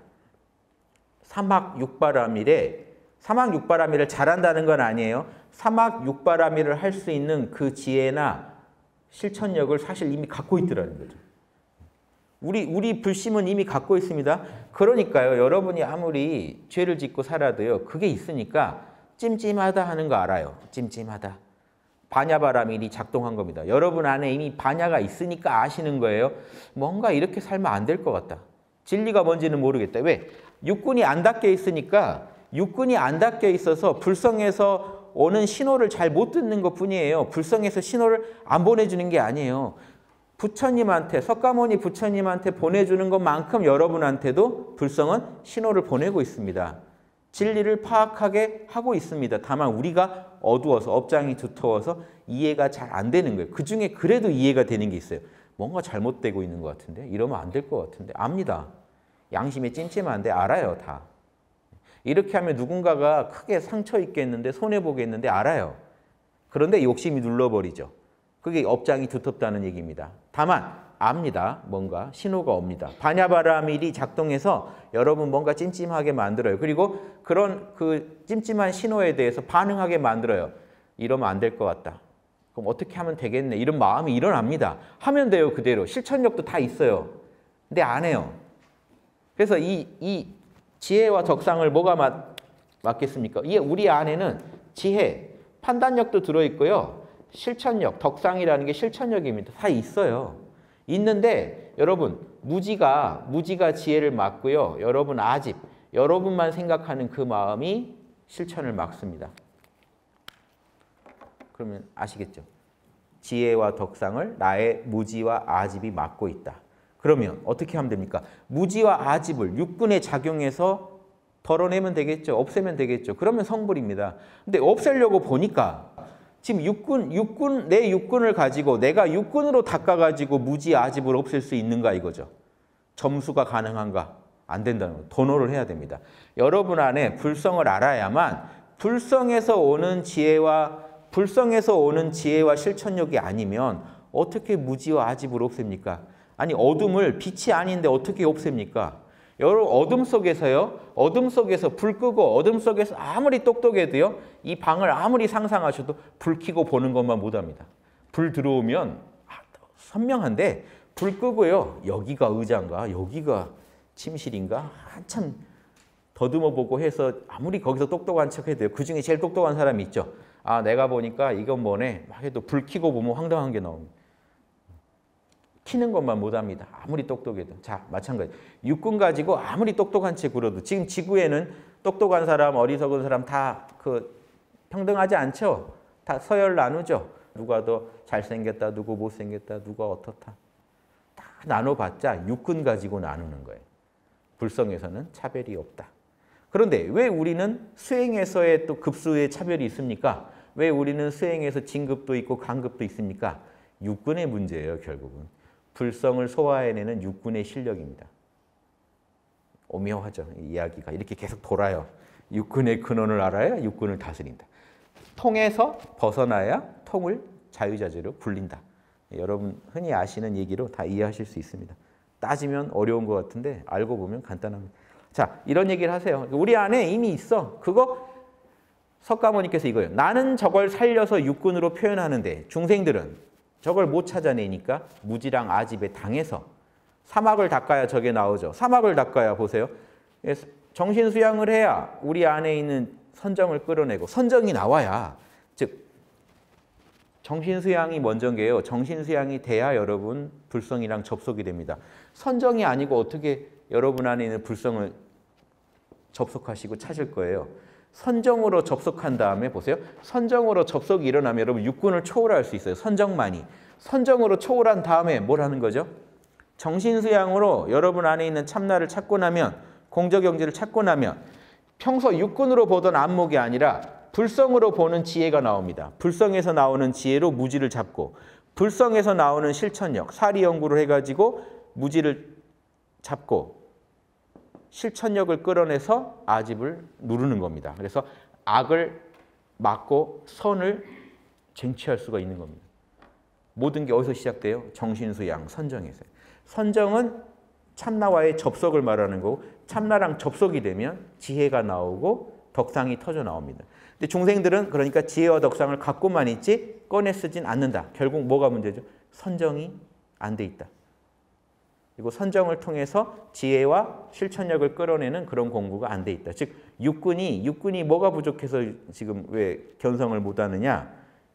Speaker 1: 사막육바라밀에 사막육바라밀을 잘한다는 건 아니에요. 사막육바라밀을 할 수 있는 그 지혜나 실천력을 사실 이미 갖고 있더라는 거죠. 우리 불심은 이미 갖고 있습니다. 그러니까요. 여러분이 아무리 죄를 짓고 살아도요. 그게 있으니까 찜찜하다 하는 거 알아요. 찜찜하다. 반야바라밀이 작동한 겁니다. 여러분 안에 이미 반야가 있으니까 아시는 거예요. 뭔가 이렇게 살면 안 될 것 같다. 진리가 뭔지는 모르겠다. 왜? 육군이 안 닦여 있으니까 육군이 안 닦여 있어서 불성에서 오는 신호를 잘 못 듣는 것뿐이에요. 불성에서 신호를 안 보내주는 게 아니에요. 부처님한테 석가모니 부처님한테 보내주는 것만큼 여러분한테도 불성은 신호를 보내고 있습니다. 진리를 파악하게 하고 있습니다. 다만 우리가 어두워서 업장이 두터워서 이해가 잘 안 되는 거예요. 그중에 그래도 이해가 되는 게 있어요. 뭔가 잘못되고 있는 것 같은데 이러면 안 될 것 같은데 압니다. 양심에 찜찜한데 알아요 다. 이렇게 하면 누군가가 크게 상처 입겠는데 손해보겠는데 알아요. 그런데 욕심이 눌러버리죠. 그게 업장이 두텁다는 얘기입니다. 다만 압니다. 뭔가 신호가 옵니다. 반야바라밀이 작동해서 여러분 뭔가 찜찜하게 만들어요. 그리고 그런 그 찜찜한 신호에 대해서 반응하게 만들어요. 이러면 안 될 것 같다. 그럼 어떻게 하면 되겠네. 이런 마음이 일어납니다. 하면 돼요. 그대로. 실천력도 다 있어요. 근데 안 해요. 그래서 이 지혜와 덕상을 뭐가 맡겠습니까? 우리 안에는 지혜, 판단력도 들어있고요. 실천력, 덕상이라는 게 실천력입니다. 다 있어요. 있는데 여러분 무지가 지혜를 막고요. 여러분 아집, 여러분만 생각하는 그 마음이 실천을 막습니다. 그러면 아시겠죠? 지혜와 덕상을 나의 무지와 아집이 막고 있다. 그러면 어떻게 하면 됩니까? 무지와 아집을 육군에 작용해서 덜어내면 되겠죠. 없애면 되겠죠. 그러면 성불입니다. 근데 없애려고 보니까 지금 내 육군을 가지고 내가 육군으로 닦아가지고 무지, 아집을 없앨 수 있는가 이거죠. 점수가 가능한가? 안 된다는 거예요. 도노를 해야 됩니다. 여러분 안에 불성을 알아야만 불성에서 오는 지혜와 실천력이 아니면 어떻게 무지와 아집을 없앱니까? 아니 어둠을 빛이 아닌데 어떻게 없앱니까? 여러분 어둠 속에서 불 끄고 어둠 속에서 아무리 똑똑해도요. 이 방을 아무리 상상하셔도 불 켜고 보는 것만 못합니다. 불 들어오면 선명한데 불 끄고요. 여기가 의자인가? 여기가 침실인가? 한참 더듬어 보고 해서 아무리 거기서 똑똑한 척 해도요. 그중에 제일 똑똑한 사람이 있죠. 아 내가 보니까 이건 뭐네. 막 해도 불 켜고 보면 황당한 게 나옵니다. 키는 것만 못합니다. 아무리 똑똑해도. 자, 마찬가지. 육군 가지고 아무리 똑똑한 채 굴어도 지금 지구에는 똑똑한 사람, 어리석은 사람 다 평등하지 않죠? 다 서열 나누죠? 누가 더 잘생겼다, 누구 못생겼다, 누가 어떻다. 다 나눠봤자 육군 가지고 나누는 거예요. 불성에서는 차별이 없다. 그런데 왜 우리는 수행에서의 또 급수의 차별이 있습니까? 왜 우리는 수행에서 진급도 있고 강급도 있습니까? 육군의 문제예요, 결국은. 불성을 소화해내는 육군의 실력입니다. 오묘하죠. 이야기가 이렇게 계속 돌아요. 육군의 근원을 알아야 육군을 다스린다. 통에서 벗어나야 통을 자유자재로 굴린다. 여러분 흔히 아시는 얘기로 다 이해하실 수 있습니다. 따지면 어려운 것 같은데 알고 보면 간단합니다. 자, 이런 얘기를 하세요. 우리 안에 이미 있어. 그거 석가모니께서 이거예요. 나는 저걸 살려서 육군으로 표현하는데 중생들은 저걸 못 찾아내니까 무지랑 아집에 당해서 사막을 닦아야 저게 나오죠. 사막을 닦아야 보세요. 정신수양을 해야 우리 안에 있는 선정을 끌어내고 선정이 나와야 즉 정신수양이 먼저인 게요. 정신수양이 돼야 여러분 불성이랑 접속이 됩니다. 선정이 아니고 어떻게 여러분 안에 있는 불성을 접속하시고 찾을 거예요. 선정으로 접속한 다음에 보세요. 선정으로 접속이 일어나면 여러분 육군을 초월할 수 있어요. 선정만이. 선정으로 초월한 다음에 뭘 하는 거죠? 정신수양으로 여러분 안에 있는 참나를 찾고 나면 공저경지를 찾고 나면 평소 육군으로 보던 안목이 아니라 불성으로 보는 지혜가 나옵니다. 불성에서 나오는 지혜로 무지를 잡고 불성에서 나오는 실천력, 사리연구를 해가지고 무지를 잡고 실천력을 끌어내서 아집을 누르는 겁니다. 그래서 악을 막고 선을 쟁취할 수가 있는 겁니다. 모든 게 어디서 시작돼요? 정신수양, 선정에서요. 선정은 참나와의 접속을 말하는 거고 참나랑 접속이 되면 지혜가 나오고 덕상이 터져 나옵니다. 근데 중생들은 그러니까 지혜와 덕상을 갖고만 있지 꺼내 쓰진 않는다. 결국 뭐가 문제죠? 선정이 안 돼 있다. 그리고 선정을 통해서 지혜와 실천력을 끌어내는 그런 공부가 안 돼 있다. 즉 육군이 뭐가 부족해서 지금 왜 견성을 못하느냐?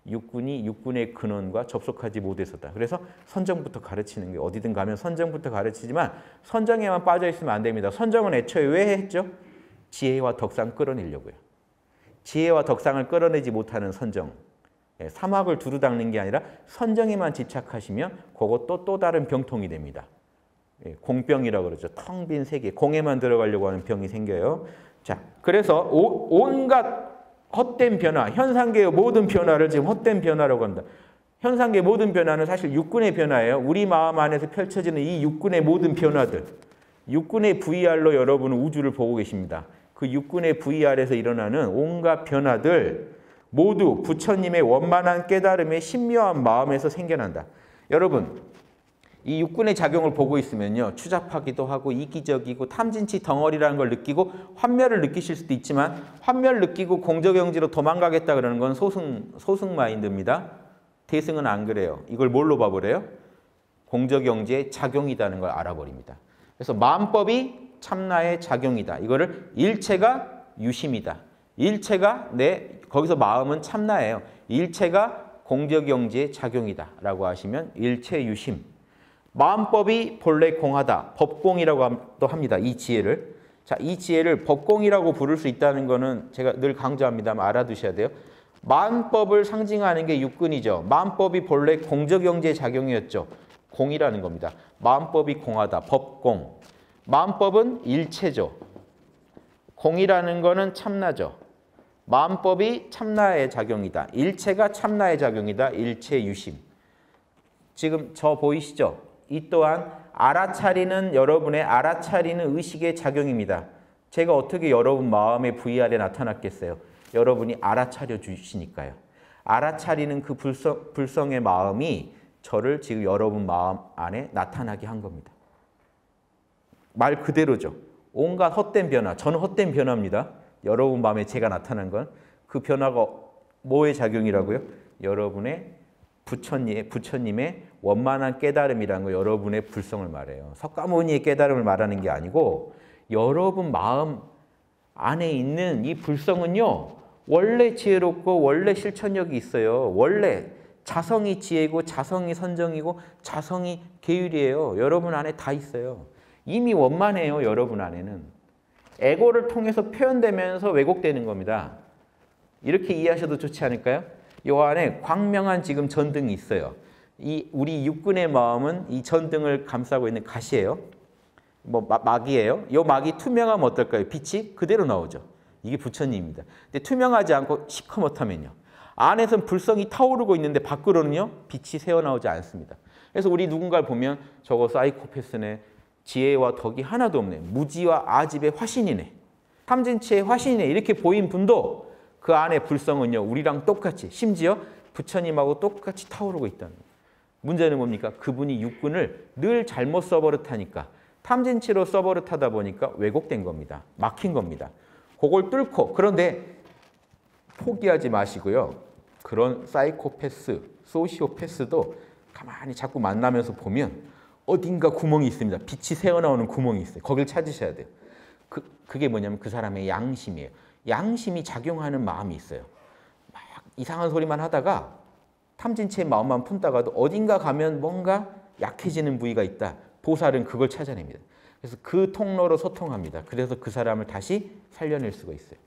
Speaker 1: 육군의 근원과 접속하지 못해서다. 그래서 선정부터 가르치는 게 어디든 가면 선정부터 가르치지만 선정에만 빠져 있으면 안 됩니다. 선정은 애초에 왜 했죠? 지혜와 덕상 끌어내려고요. 지혜와 덕상을 끌어내지 못하는 선정. 사막을 두루 닦는 게 아니라 선정에만 집착하시면 그것도 또 다른 병통이 됩니다. 공병이라고 그러죠. 텅 빈 세계, 공에만 들어가려고 하는 병이 생겨요. 자, 그래서 온갖 헛된 변화, 현상계의 모든 변화를 지금 헛된 변화라고 합니다. 현상계의 모든 변화는 사실 육군의 변화예요. 우리 마음 안에서 펼쳐지는 이 육군의 모든 변화들, 육군의 VR로 여러분은 우주를 보고 계십니다. 그 육군의 VR에서 일어나는 온갖 변화들 모두 부처님의 원만한 깨달음의 신묘한 마음에서 생겨난다. 여러분, 이 육군의 작용을 보고 있으면요. 추잡하기도 하고 이기적이고 탐진치 덩어리라는 걸 느끼고 환멸을 느끼실 수도 있지만 환멸 느끼고 공저경지로 도망가겠다 그러는 건 소승 마인드입니다. 대승은 안 그래요. 이걸 뭘로 봐버려요? 공저경지의 작용이라는 걸 알아버립니다. 그래서 마음법이 참나의 작용이다. 이거를 일체가 유심이다. 일체가 내 거기서 마음은 참나예요. 일체가 공적영지의 작용이다라고 하시면 일체유심. 마음법이 본래 공하다. 법공이라고 합니다. 이 지혜를. 자, 이 지혜를 법공이라고 부를 수 있다는 거는 제가 늘 강조합니다만 알아두셔야 돼요. 마음법을 상징하는 게 육근이죠. 마음법이 본래 공적영지의 작용이었죠. 공이라는 겁니다. 마음법이 공하다. 법공. 마음법은 일체죠. 공이라는 거는 참나죠. 마음법이 참나의 작용이다. 일체가 참나의 작용이다. 일체유심. 지금 저 보이시죠? 이 또한 알아차리는 여러분의 알아차리는 의식의 작용입니다. 제가 어떻게 여러분 마음의 VR에 나타났겠어요? 여러분이 알아차려 주시니까요. 알아차리는 그 불성의 마음이 저를 지금 여러분 마음 안에 나타나게 한 겁니다. 말 그대로죠. 온갖 헛된 변화, 저는 헛된 변화입니다. 여러분 마음에 제가 나타난 건 그 변화가 뭐의 작용이라고요? 여러분의 부처님의 원만한 깨달음이라는 거 여러분의 불성을 말해요. 석가모니의 깨달음을 말하는 게 아니고 여러분 마음 안에 있는 이 불성은요. 원래 지혜롭고 원래 실천력이 있어요. 원래 자성이 지혜고 자성이 선정이고 자성이 계율이에요. 여러분 안에 다 있어요. 이미 원만해요. 여러분 안에는. 에고를 통해서 표현되면서 왜곡되는 겁니다. 이렇게 이해하셔도 좋지 않을까요? 이 안에 광명한 지금 전등이 있어요. 우리 육근의 마음은 이 전등을 감싸고 있는 가시예요. 막이에요. 이 막이 투명하면 어떨까요? 빛이 그대로 나오죠. 이게 부처님입니다. 근데 투명하지 않고 시커멓다면요. 안에서는 불성이 타오르고 있는데 밖으로는요. 빛이 새어나오지 않습니다. 그래서 우리 누군가를 보면 저거 사이코패스네. 지혜와 덕이 하나도 없네. 무지와 아집의 화신이네. 탐진치의 화신이네. 이렇게 보인 분도 그 안에 불성은요. 우리랑 똑같이 심지어 부처님하고 똑같이 타오르고 있다는 거예요. 문제는 뭡니까? 그분이 육근을 늘 잘못 써버릇하니까 탐진치로 써버릇하다 보니까 왜곡된 겁니다. 막힌 겁니다. 그걸 뚫고 그런데 포기하지 마시고요. 그런 사이코패스, 소시오패스도 가만히 자꾸 만나면서 보면 어딘가 구멍이 있습니다. 빛이 새어나오는 구멍이 있어요. 거길 찾으셔야 돼요. 그게 뭐냐면 그 사람의 양심이에요. 양심이 작용하는 마음이 있어요. 막 이상한 소리만 하다가 탐진치의 마음만 품다가도 어딘가 가면 뭔가 약해지는 부위가 있다. 보살은 그걸 찾아냅니다. 그래서 그 통로로 소통합니다. 그래서 그 사람을 다시 살려낼 수가 있어요.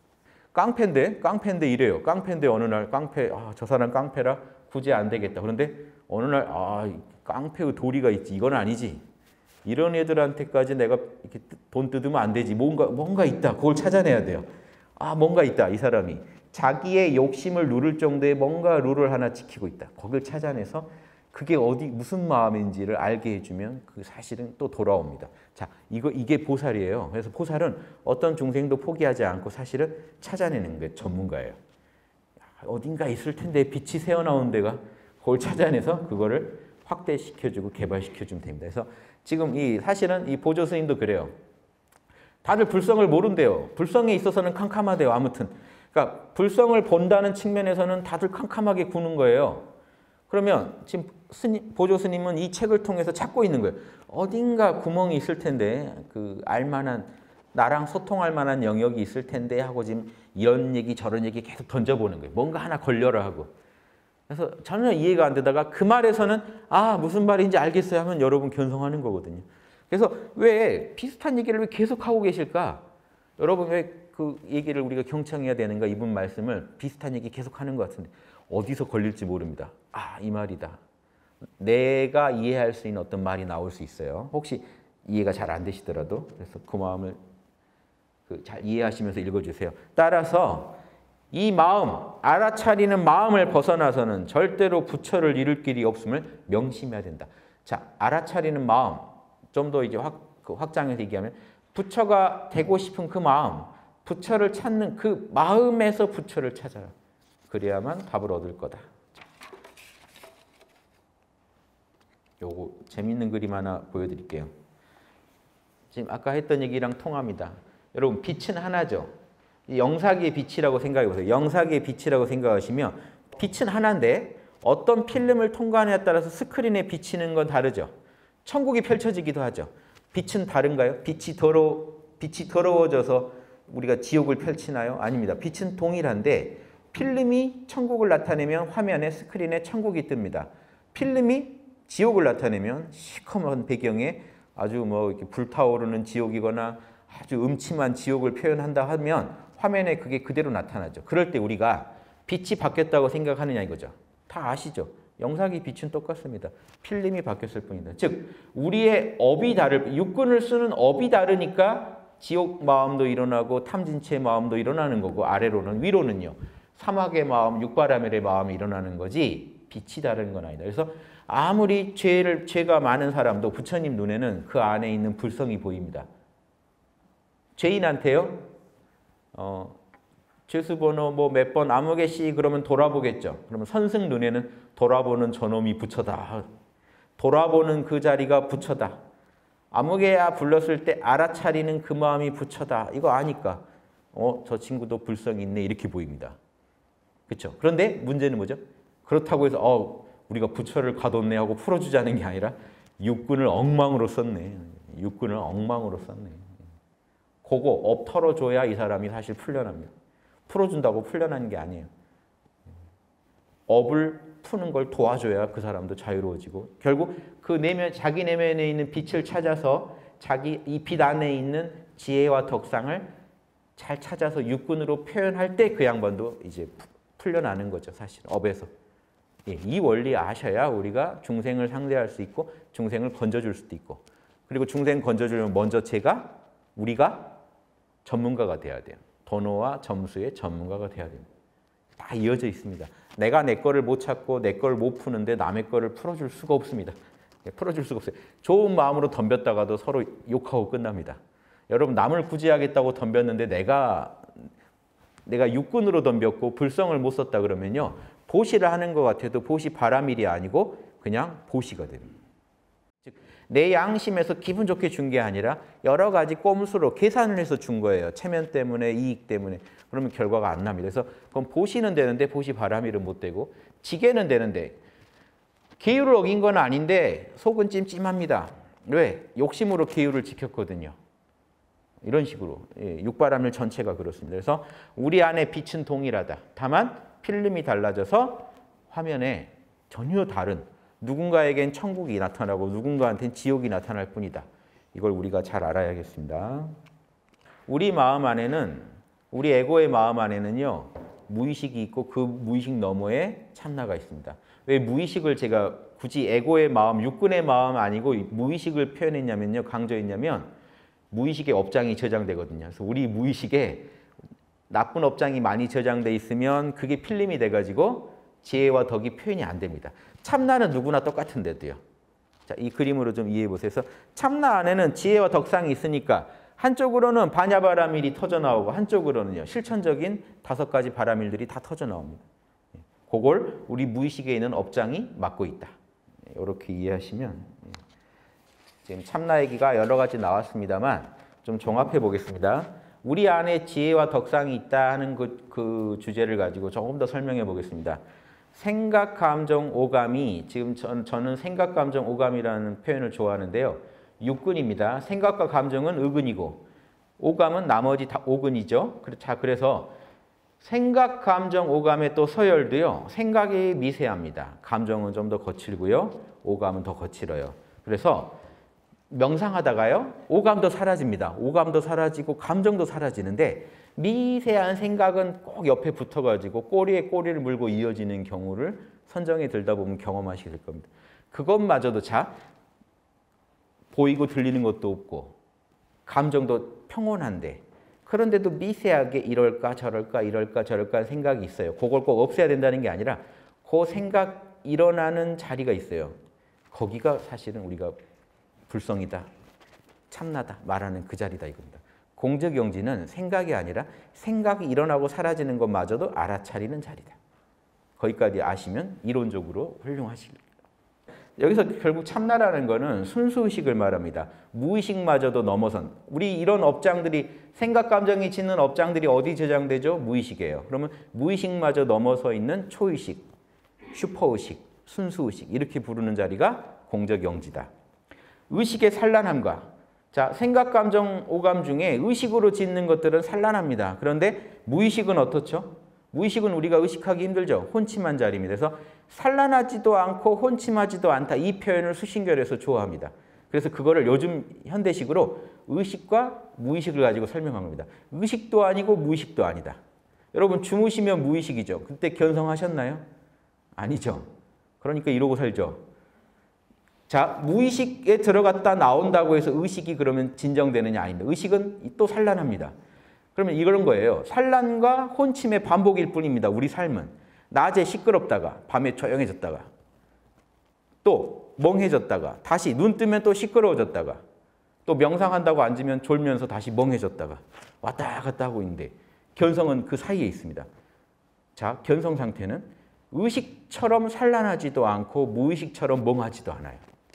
Speaker 1: 깡패인데 이래요. 깡패인데 어느 날 저 사람 깡패라 구제 안 되겠다. 그런데 어느 날 깡패의 도리가 있지. 이건 아니지. 이런 애들한테까지 내가 이렇게 돈 뜯으면 안 되지. 뭔가 있다. 그걸 찾아내야 돼요. 뭔가 있다. 이 사람이. 자기의 욕심을 누를 정도의 뭔가 룰을 하나 지키고 있다. 거길 찾아내서 그게 무슨 마음인지를 알게 해주면 그 사실은 또 돌아옵니다. 자, 이게 보살이에요. 그래서 보살은 어떤 중생도 포기하지 않고 사실은 찾아내는 게 전문가예요. 어딘가 있을 텐데 빛이 새어나온 데가 그걸 찾아내서 그거를 확대시켜주고 개발시켜주면 됩니다. 그래서 지금 사실은 이 보조 스님도 그래요. 다들 불성을 모른대요. 불성에 있어서는 캄캄하대요. 아무튼. 그러니까 불성을 본다는 측면에서는 다들 캄캄하게 구는 거예요. 그러면 지금 보조 스님은 이 책을 통해서 찾고 있는 거예요. 어딘가 구멍이 있을 텐데 알만한 나랑 소통할 만한 영역이 있을 텐데 하고 지금 이런 얘기 저런 얘기 계속 던져보는 거예요. 뭔가 하나 걸려라 하고. 그래서 전혀 이해가 안 되다가 그 말에서는 무슨 말인지 알겠어요 하면 여러분 견성하는 거거든요. 그래서 왜 비슷한 얘기를 왜 계속 하고 계실까? 여러분 왜 그 얘기를 우리가 경청해야 되는가? 이분 말씀을 비슷한 얘기 계속 하는 것 같은데 어디서 걸릴지 모릅니다. 이 말이다. 내가 이해할 수 있는 어떤 말이 나올 수 있어요. 혹시 이해가 잘 안 되시더라도 그래서 그 마음을 잘 이해하시면서 읽어주세요. 따라서 이 마음, 알아차리는 마음을 벗어나서는 절대로 부처를 이룰 길이 없음을 명심해야 된다. 자, 알아차리는 마음, 좀 더 이제 확장해서 얘기하면 부처가 되고 싶은 그 마음, 부처를 찾는 그 마음에서 부처를 찾아라. 그래야만 답을 얻을 거다. 요거 재밌는 그림 하나 보여드릴게요. 지금 아까 했던 얘기랑 통합니다. 여러분 빛은 하나죠. 영사기의 빛이라고 생각해 보세요. 영사기의 빛이라고 생각하시면 빛은 하나인데 어떤 필름을 통과하느냐에 따라서 스크린에 비치는 건 다르죠. 천국이 펼쳐지기도 하죠. 빛은 다른가요? 빛이 더러워져서 우리가 지옥을 펼치나요? 아닙니다. 빛은 동일한데 필름이 천국을 나타내면 화면에 스크린에 천국이 뜹니다. 필름이 지옥을 나타내면 시커먼 배경에 아주 뭐 이렇게 불타오르는 지옥이거나 아주 음침한 지옥을 표현한다 하면 화면에 그게 그대로 나타나죠. 그럴 때 우리가 빛이 바뀌었다고 생각하느냐 이거죠. 다 아시죠? 영상의 빛은 똑같습니다. 필름이 바뀌었을 뿐이다. 즉 우리의 업이 육군을 쓰는 업이 다르니까 지옥 마음도 일어나고 탐진치의 마음도 일어나는 거고 아래로는 위로는요. 사막의 마음, 육바라밀의 마음이 일어나는 거지 빛이 다른 건 아니다. 그래서 아무리 죄가 많은 사람도 부처님 눈에는 그 안에 있는 불성이 보입니다. 죄인한테요. 죄수번호 뭐 몇 번 아무 개씩 그러면 돌아보겠죠. 그러면 선승 눈에는 돌아보는 저놈이 부처다. 돌아보는 그 자리가 부처다. 아무개야 불렀을 때 알아차리는 그 마음이 부처다. 이거 아니까 저 친구도 불성이 있네 이렇게 보입니다. 그렇죠? 그런데 문제는 뭐죠? 그렇다고 해서 우리가 부처를 가뒀네 하고 풀어주자는 게 아니라 육군을 엉망으로 썼네. 육군을 엉망으로 썼네. 그거 업 털어줘야 이 사람이 사실 풀려납니다. 풀어준다고 풀려나는 게 아니에요. 업을 푸는 걸 도와줘야 그 사람도 자유로워지고 결국 그 자기 내면에 있는 빛을 찾아서 자기 이 빛 안에 있는 지혜와 덕상을 잘 찾아서 육군으로 표현할 때 그 양반도 이제 풀려나는 거죠. 사실 업에서. 이 원리 아셔야 우리가 중생을 상대할 수 있고 중생을 건져줄 수도 있고 그리고 중생 건져주려면 먼저 우리가 전문가가 돼야 돼요. 번호와 점수의 전문가가 돼야 됩니다. 다 이어져 있습니다. 내가 내 거를 못 찾고 내 걸 못 푸는데 남의 거를 풀어줄 수가 없습니다. 풀어줄 수가 없어요. 좋은 마음으로 덤볐다가도 서로 욕하고 끝납니다. 여러분 남을 구제하겠다고 덤볐는데 내가 육군으로 덤볐고 불성을 못 썼다 그러면요. 보시를 하는 것 같아도 보시 바라밀이 아니고 그냥 보시가 됩니다. 즉, 내 양심에서 기분 좋게 준 게 아니라 여러 가지 꼼수로 계산을 해서 준 거예요. 체면 때문에 이익 때문에. 그러면 결과가 안 납니다. 그래서 그럼 보시는 되는데 보시 바라밀은 못 되고 지게는 되는데 계율을 어긴 건 아닌데 속은 찜찜합니다. 왜? 욕심으로 계율을 지켰거든요. 이런 식으로 육바라밀 전체가 그렇습니다. 그래서 우리 안에 빛은 동일하다. 다만 필름이 달라져서 화면에 전혀 다른 누군가에겐 천국이 나타나고 누군가한테는 지옥이 나타날 뿐이다. 이걸 우리가 잘 알아야겠습니다. 우리 마음 안에는 우리 에고의 마음 안에는요. 무의식이 있고 그 무의식 너머에 참나가 있습니다. 왜 무의식을 제가 굳이 에고의 마음, 육군의 마음 아니고 무의식을 표현했냐면요. 강조했냐면 무의식의 업장이 저장되거든요. 그래서 우리 무의식에 나쁜 업장이 많이 저장돼 있으면 그게 필름이 돼가지고 지혜와 덕이 표현이 안 됩니다. 참나는 누구나 똑같은데도요. 자, 이 그림으로 좀 이해해 보세요. 그래서 참나 안에는 지혜와 덕상이 있으니까 한쪽으로는 반야바라밀이 터져 나오고 한쪽으로는요. 실천적인 5가지 바라밀들이 다 터져 나옵니다. 그걸 우리 무의식에 있는 업장이 맡고 있다. 이렇게 이해하시면 지금 참나 얘기가 여러 가지 나왔습니다만 좀 종합해 보겠습니다. 우리 안에 지혜와 덕상이 있다 하는 그 주제를 가지고 조금 더 설명해 보겠습니다. 생각, 감정, 오감이 지금 저는 생각, 감정, 오감이라는 표현을 좋아하는데요. 육근입니다. 생각과 감정은 의근이고 오감은 나머지 다 오근이죠. 자, 그래서 생각, 감정, 오감의 또 서열도요. 생각이 미세합니다. 감정은 좀 더 거칠고요. 오감은 더 거칠어요. 그래서 명상하다가요. 오감도 사라집니다. 오감도 사라지고 감정도 사라지는데 미세한 생각은 꼭 옆에 붙어가지고 꼬리에 꼬리를 물고 이어지는 경우를 선정해 들다 보면 경험하시게 될 겁니다. 그것마저도 자 보이고 들리는 것도 없고 감정도 평온한데 그런데도 미세하게 이럴까 저럴까 이럴까 저럴까 생각이 있어요. 그걸 꼭 없애야 된다는 게 아니라 그 생각 일어나는 자리가 있어요. 거기가 사실은 우리가 불성이다, 참나다 말하는 그 자리다 이겁니다. 공적영지는 생각이 아니라 생각이 일어나고 사라지는 것마저도 알아차리는 자리다. 거기까지 아시면 이론적으로 훌륭하십니다. 여기서 결국 참나라는 거는 순수의식을 말합니다. 무의식마저도 넘어선 우리 이런 업장들이 생각, 감정이 짓는 업장들이 어디 저장되죠? 무의식이에요. 그러면 무의식마저 넘어서 있는 초의식, 슈퍼의식, 순수의식 이렇게 부르는 자리가 공적영지다. 의식의 산란함과 자 생각, 감정, 오감 중에 의식으로 짓는 것들은 산란합니다. 그런데 무의식은 어떻죠? 무의식은 우리가 의식하기 힘들죠. 혼침한 자리입니다. 그래서 산란하지도 않고 혼침하지도 않다. 이 표현을 수신결에서 좋아합니다. 그래서 그거를 요즘 현대식으로 의식과 무의식을 가지고 설명한 겁니다. 의식도 아니고 무의식도 아니다. 여러분 주무시면 무의식이죠. 그때 견성하셨나요? 아니죠. 그러니까 이러고 살죠. 자, 무의식에 들어갔다 나온다고 해서 의식이 그러면 진정되느냐? 아닙니다. 의식은 또 산란합니다. 그러면 이런 거예요. 산란과 혼침의 반복일 뿐입니다. 우리 삶은. 낮에 시끄럽다가 밤에 조용해졌다가 또 멍해졌다가 다시 눈 뜨면 또 시끄러워졌다가 또 명상한다고 앉으면 졸면서 다시 멍해졌다가 왔다 갔다 하고 있는데 견성은 그 사이에 있습니다. 자, 견성 상태는 의식처럼 산란하지도 않고 무의식처럼 멍하지도 않아요.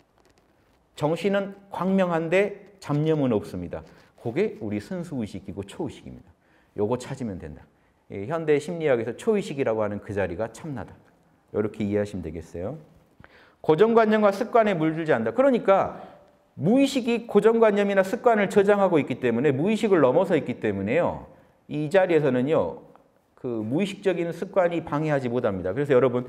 Speaker 1: 정신은 광명한데 잡념은 없습니다. 그게 우리 순수의식이고 초의식입니다. 요거 찾으면 된다. 현대 심리학에서 초의식이라고 하는 그 자리가 참나다. 이렇게 이해하시면 되겠어요. 고정관념과 습관에 물들지 않는다. 그러니까 무의식이 고정관념이나 습관을 저장하고 있기 때문에 무의식을 넘어서 있기 때문에요. 이 자리에서는요. 그 무의식적인 습관이 방해하지 못합니다. 그래서 여러분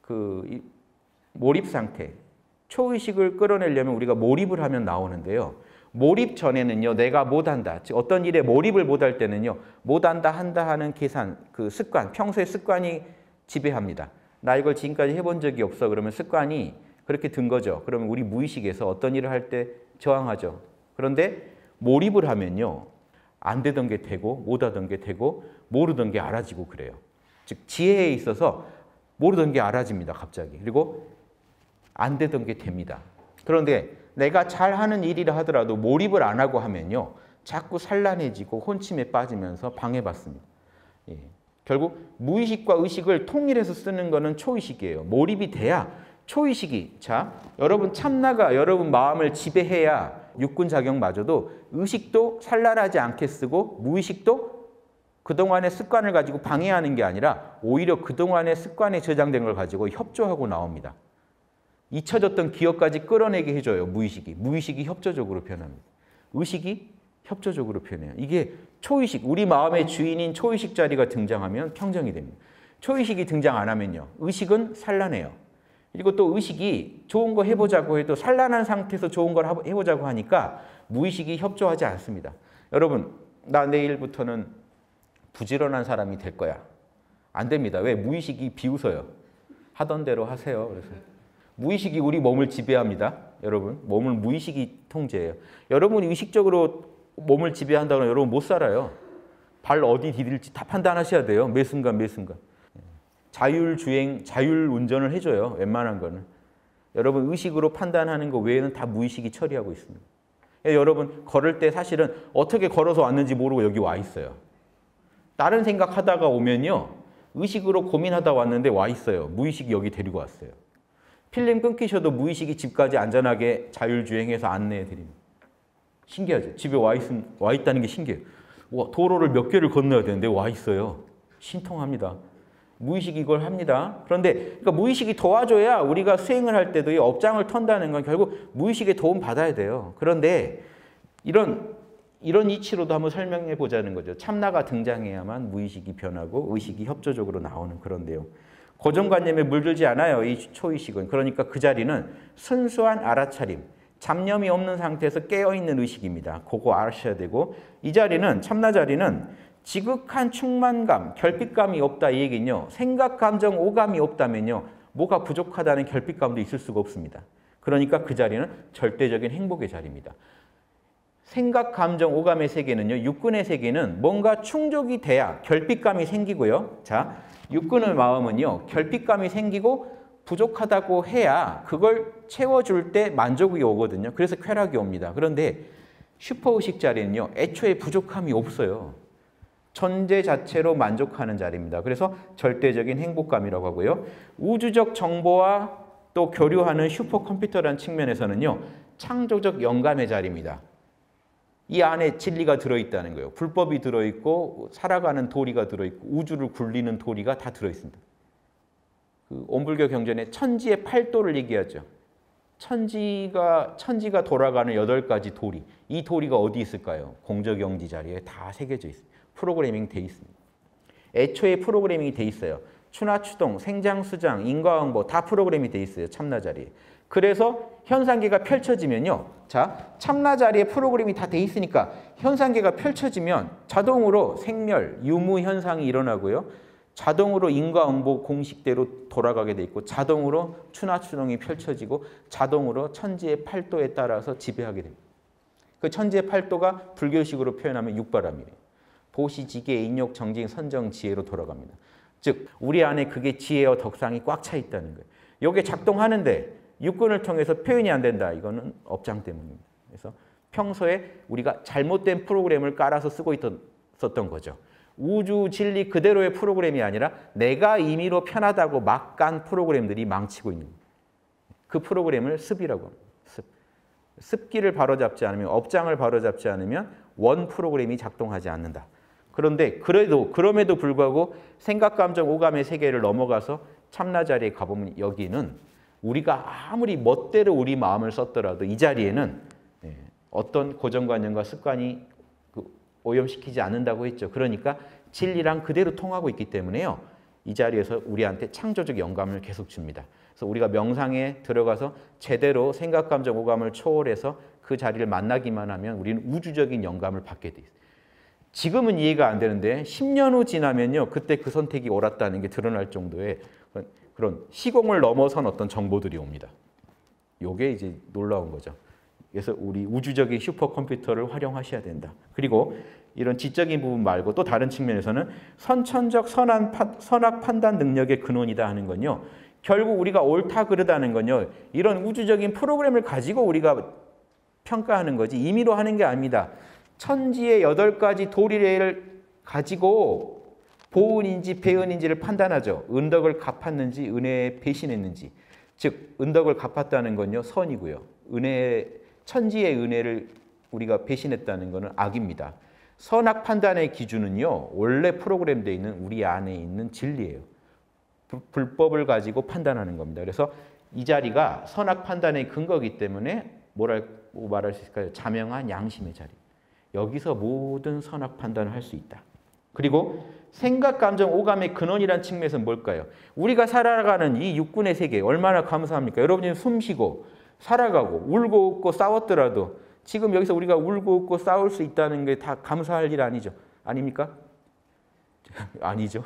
Speaker 1: 그 몰입 상태, 초의식을 끌어내려면 우리가 몰입을 하면 나오는데요. 몰입 전에는요. 내가 못한다. 즉 어떤 일에 몰입을 못할 때는요. 못한다 한다 하는 계산, 그 습관, 평소의 습관이 지배합니다. 나 이걸 지금까지 해본 적이 없어. 그러면 습관이 그렇게 든 거죠. 그러면 우리 무의식에서 어떤 일을 할 때 저항하죠. 그런데 몰입을 하면요. 안 되던 게 되고 못하던 게 되고 모르던 게 알아지고 그래요. 즉 지혜에 있어서 모르던 게 알아집니다. 갑자기. 그리고 안 되던 게 됩니다. 그런데 내가 잘하는 일이라 하더라도 몰입을 안 하고 하면요. 자꾸 산란해지고 혼침에 빠지면서 방해받습니다. 예. 결국 무의식과 의식을 통일해서 쓰는 것은 초의식이에요. 몰입이 돼야 초의식이. 자, 여러분 참나가 여러분 마음을 지배해야 육군작용마저도 의식도 산란하지 않게 쓰고 무의식도 그동안의 습관을 가지고 방해하는 게 아니라 오히려 그동안의 습관에 저장된 걸 가지고 협조하고 나옵니다. 잊혀졌던 기억까지 끌어내게 해줘요. 무의식이. 무의식이 협조적으로 변합니다. 의식이 협조적으로 변해요. 이게 초의식, 우리 마음의 주인인 초의식 자리가 등장하면 평정이 됩니다. 초의식이 등장 안 하면요. 의식은 산란해요. 그리고 또 의식이 좋은 거 해보자고 해도 산란한 상태에서 좋은 걸 해보자고 하니까 무의식이 협조하지 않습니다. 여러분, 나 내일부터는 부지런한 사람이 될 거야. 안 됩니다. 왜? 무의식이 비웃어요. 하던 대로 하세요. 그래서 무의식이 우리 몸을 지배합니다. 여러분, 몸을 무의식이 통제해요. 여러분이 의식적으로 몸을 지배한다면 여러분 못 살아요. 발 어디 디딜지 다 판단하셔야 돼요. 매 순간 매 순간. 자율주행, 자율운전을 해줘요. 웬만한 거는. 여러분 의식으로 판단하는 거 외에는 다 무의식이 처리하고 있습니다. 여러분 걸을 때 사실은 어떻게 걸어서 왔는지 모르고 여기 와 있어요. 다른 생각하다가 오면요. 의식으로 고민하다 왔는데 와 있어요. 무의식이 여기 데리고 왔어요. 필름 끊기셔도 무의식이 집까지 안전하게 자율주행해서 안내해 드립니다. 신기하죠? 집에 와 있다는 게 신기해요. 와, 도로를 몇 개를 건너야 되는데 와 있어요. 신통합니다. 무의식이 이걸 합니다. 그런데 그러니까 무의식이 도와줘야 우리가 수행을 할 때도 이 업장을 턴다는 건 결국 무의식의 도움 받아야 돼요. 그런데 이런 이치로도 한번 설명해 보자는 거죠. 참나가 등장해야만 무의식이 변하고 의식이 협조적으로 나오는 그런데요. 고정관념에 물들지 않아요. 이 초의식은. 그러니까 그 자리는 순수한 알아차림, 잡념이 없는 상태에서 깨어있는 의식입니다. 그거 아셔야 되고 이 자리는 참나 자리는 지극한 충만감, 결핍감이 없다 이 얘기는요. 생각, 감정, 오감이 없다면요. 뭐가 부족하다는 결핍감도 있을 수가 없습니다. 그러니까 그 자리는 절대적인 행복의 자리입니다. 생각, 감정, 오감의 세계는요. 육근의 세계는 뭔가 충족이 돼야 결핍감이 생기고요. 자, 육근의 마음은요. 결핍감이 생기고 부족하다고 해야 그걸 채워줄 때 만족이 오거든요. 그래서 쾌락이 옵니다. 그런데 슈퍼의식 자리는요. 애초에 부족함이 없어요. 존재 자체로 만족하는 자리입니다. 그래서 절대적인 행복감이라고 하고요. 우주적 정보와 또 교류하는 슈퍼컴퓨터라는 측면에서는요. 창조적 영감의 자리입니다. 이 안에 진리가 들어있다는 거예요. 불법이 들어있고 살아가는 도리가 들어있고 우주를 굴리는 도리가 다 들어있습니다. 그 온불교 경전에 천지의 8도를 얘기하죠. 천지가 돌아가는 8가지 도리. 이 도리가 어디 있을까요? 공적영지 자리에 다 새겨져 있습니다. 프로그래밍 돼 있습니다. 애초에 프로그래밍이 돼 있어요. 추나 추동, 생장, 수장, 인과응보 다 프로그램이 돼 있어요. 참나 자리에. 그래서 현상계가 펼쳐지면요. 자, 참나 자리에 프로그램이 다 돼 있으니까 현상계가 펼쳐지면 자동으로 생멸, 유무 현상이 일어나고요. 자동으로 인과응보 공식대로 돌아가게 돼 있고 자동으로 추나 추동이 펼쳐지고 자동으로 천지의 팔도에 따라서 지배하게 됩니다. 그 천지의 팔도가 불교식으로 표현하면 육바람이에요. 보시지계, 인욕, 정징, 선정, 지혜로 돌아갑니다. 즉 우리 안에 그게 지혜와 덕상이 꽉 차 있다는 거예요. 이게 작동하는데 육근을 통해서 표현이 안 된다. 이거는 업장 때문입니다. 그래서 평소에 우리가 잘못된 프로그램을 깔아서 쓰고 있었던 거죠. 우주 진리 그대로의 프로그램이 아니라 내가 임의로 편하다고 막 깐 프로그램들이 망치고 있는 거예요. 그 프로그램을 습이라고 합니다. 습기를 바로잡지 않으면 업장을 바로잡지 않으면 원 프로그램이 작동하지 않는다. 그런데 그럼에도 불구하고 생각, 감정, 오감의 세계를 넘어가서 참나 자리에 가보면 여기는 우리가 아무리 멋대로 우리 마음을 썼더라도 이 자리에는 어떤 고정관념과 습관이 오염시키지 않는다고 했죠. 그러니까 진리랑 그대로 통하고 있기 때문에요. 이 자리에서 우리한테 창조적 영감을 계속 줍니다. 그래서 우리가 명상에 들어가서 제대로 생각, 감정, 오감을 초월해서 그 자리를 만나기만 하면 우리는 우주적인 영감을 받게 돼 있어요. 지금은 이해가 안 되는데 10년 후 지나면요. 그때 그 선택이 옳았다는 게 드러날 정도의 그런 시공을 넘어선 어떤 정보들이 옵니다. 이게 이제 놀라운 거죠. 그래서 우리 우주적인 슈퍼컴퓨터를 활용하셔야 된다. 그리고 이런 지적인 부분 말고 또 다른 측면에서는 선천적 선악 판단 능력의 근원이다 하는 건요. 결국 우리가 옳다 그르다는 건요. 이런 우주적인 프로그램을 가지고 우리가 평가하는 거지 임의로 하는 게 아닙니다. 천지의 8가지 도리를 가지고 보은인지 배은인지를 판단하죠. 은덕을 갚았는지 은혜에 배신했는지. 즉 은덕을 갚았다는 건요. 선이고요. 천지의 은혜를 우리가 배신했다는 것은 악입니다. 선악 판단의 기준은요. 원래 프로그램되어 있는 우리 안에 있는 진리예요. 불법을 가지고 판단하는 겁니다. 그래서 이 자리가 선악 판단의 근거이기 때문에 뭐라고 말할 수 있을까요? 자명한 양심의 자리. 여기서 모든 선악 판단을 할 수 있다. 그리고 생각, 감정, 오감의 근원이라는 측면에서는 뭘까요? 우리가 살아가는 이 육군의 세계 얼마나 감사합니까? 여러분이 숨 쉬고 살아가고 울고 웃고 싸웠더라도 지금 여기서 우리가 울고 웃고 싸울 수 있다는 게 다 감사할 일 아니죠? 아닙니까? 아니죠.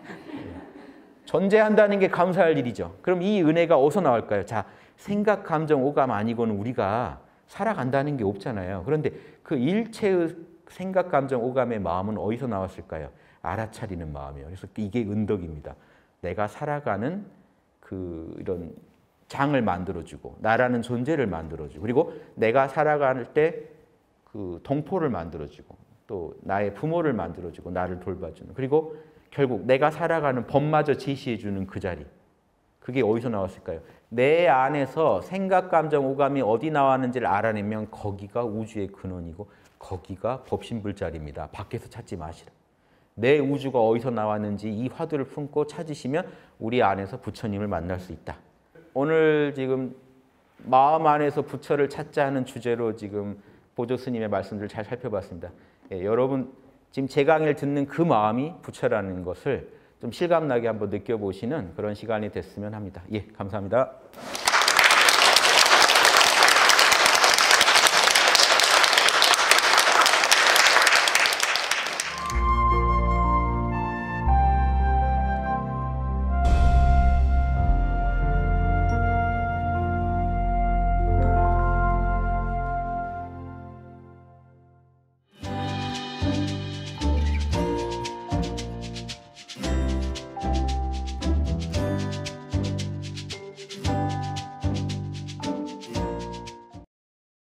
Speaker 1: 존재한다는 게 감사할 일이죠. 그럼 이 은혜가 어디서 나올까요? 자, 생각, 감정, 오감 아니고는 우리가 살아간다는 게 없잖아요. 그런데 그 일체의 생각, 감정, 오감의 마음은 어디서 나왔을까요? 알아차리는 마음이에요. 그래서 이게 은덕입니다. 내가 살아가는 이런 장을 만들어주고 나라는 존재를 만들어주고 그리고 내가 살아갈 때 그 동포를 만들어주고 또 나의 부모를 만들어주고 나를 돌봐주는 그리고 결국 내가 살아가는 법마저 제시해주는 그 자리. 그게 어디서 나왔을까요? 내 안에서 생각, 감정, 오감이 어디 나왔는지를 알아내면 거기가 우주의 근원이고 거기가 법신불자리입니다. 밖에서 찾지 마시라. 내 우주가 어디서 나왔는지 이 화두를 품고 찾으시면 우리 안에서 부처님을 만날 수 있다. 오늘 지금 마음 안에서 부처를 찾자 하는 주제로 지금 보조 스님의 말씀들을 잘 살펴봤습니다. 여러분 지금 제 강의를 듣는 그 마음이 부처라는 것을 좀 실감나게 한번 느껴보시는 그런 시간이 됐으면 합니다. 예, 감사합니다.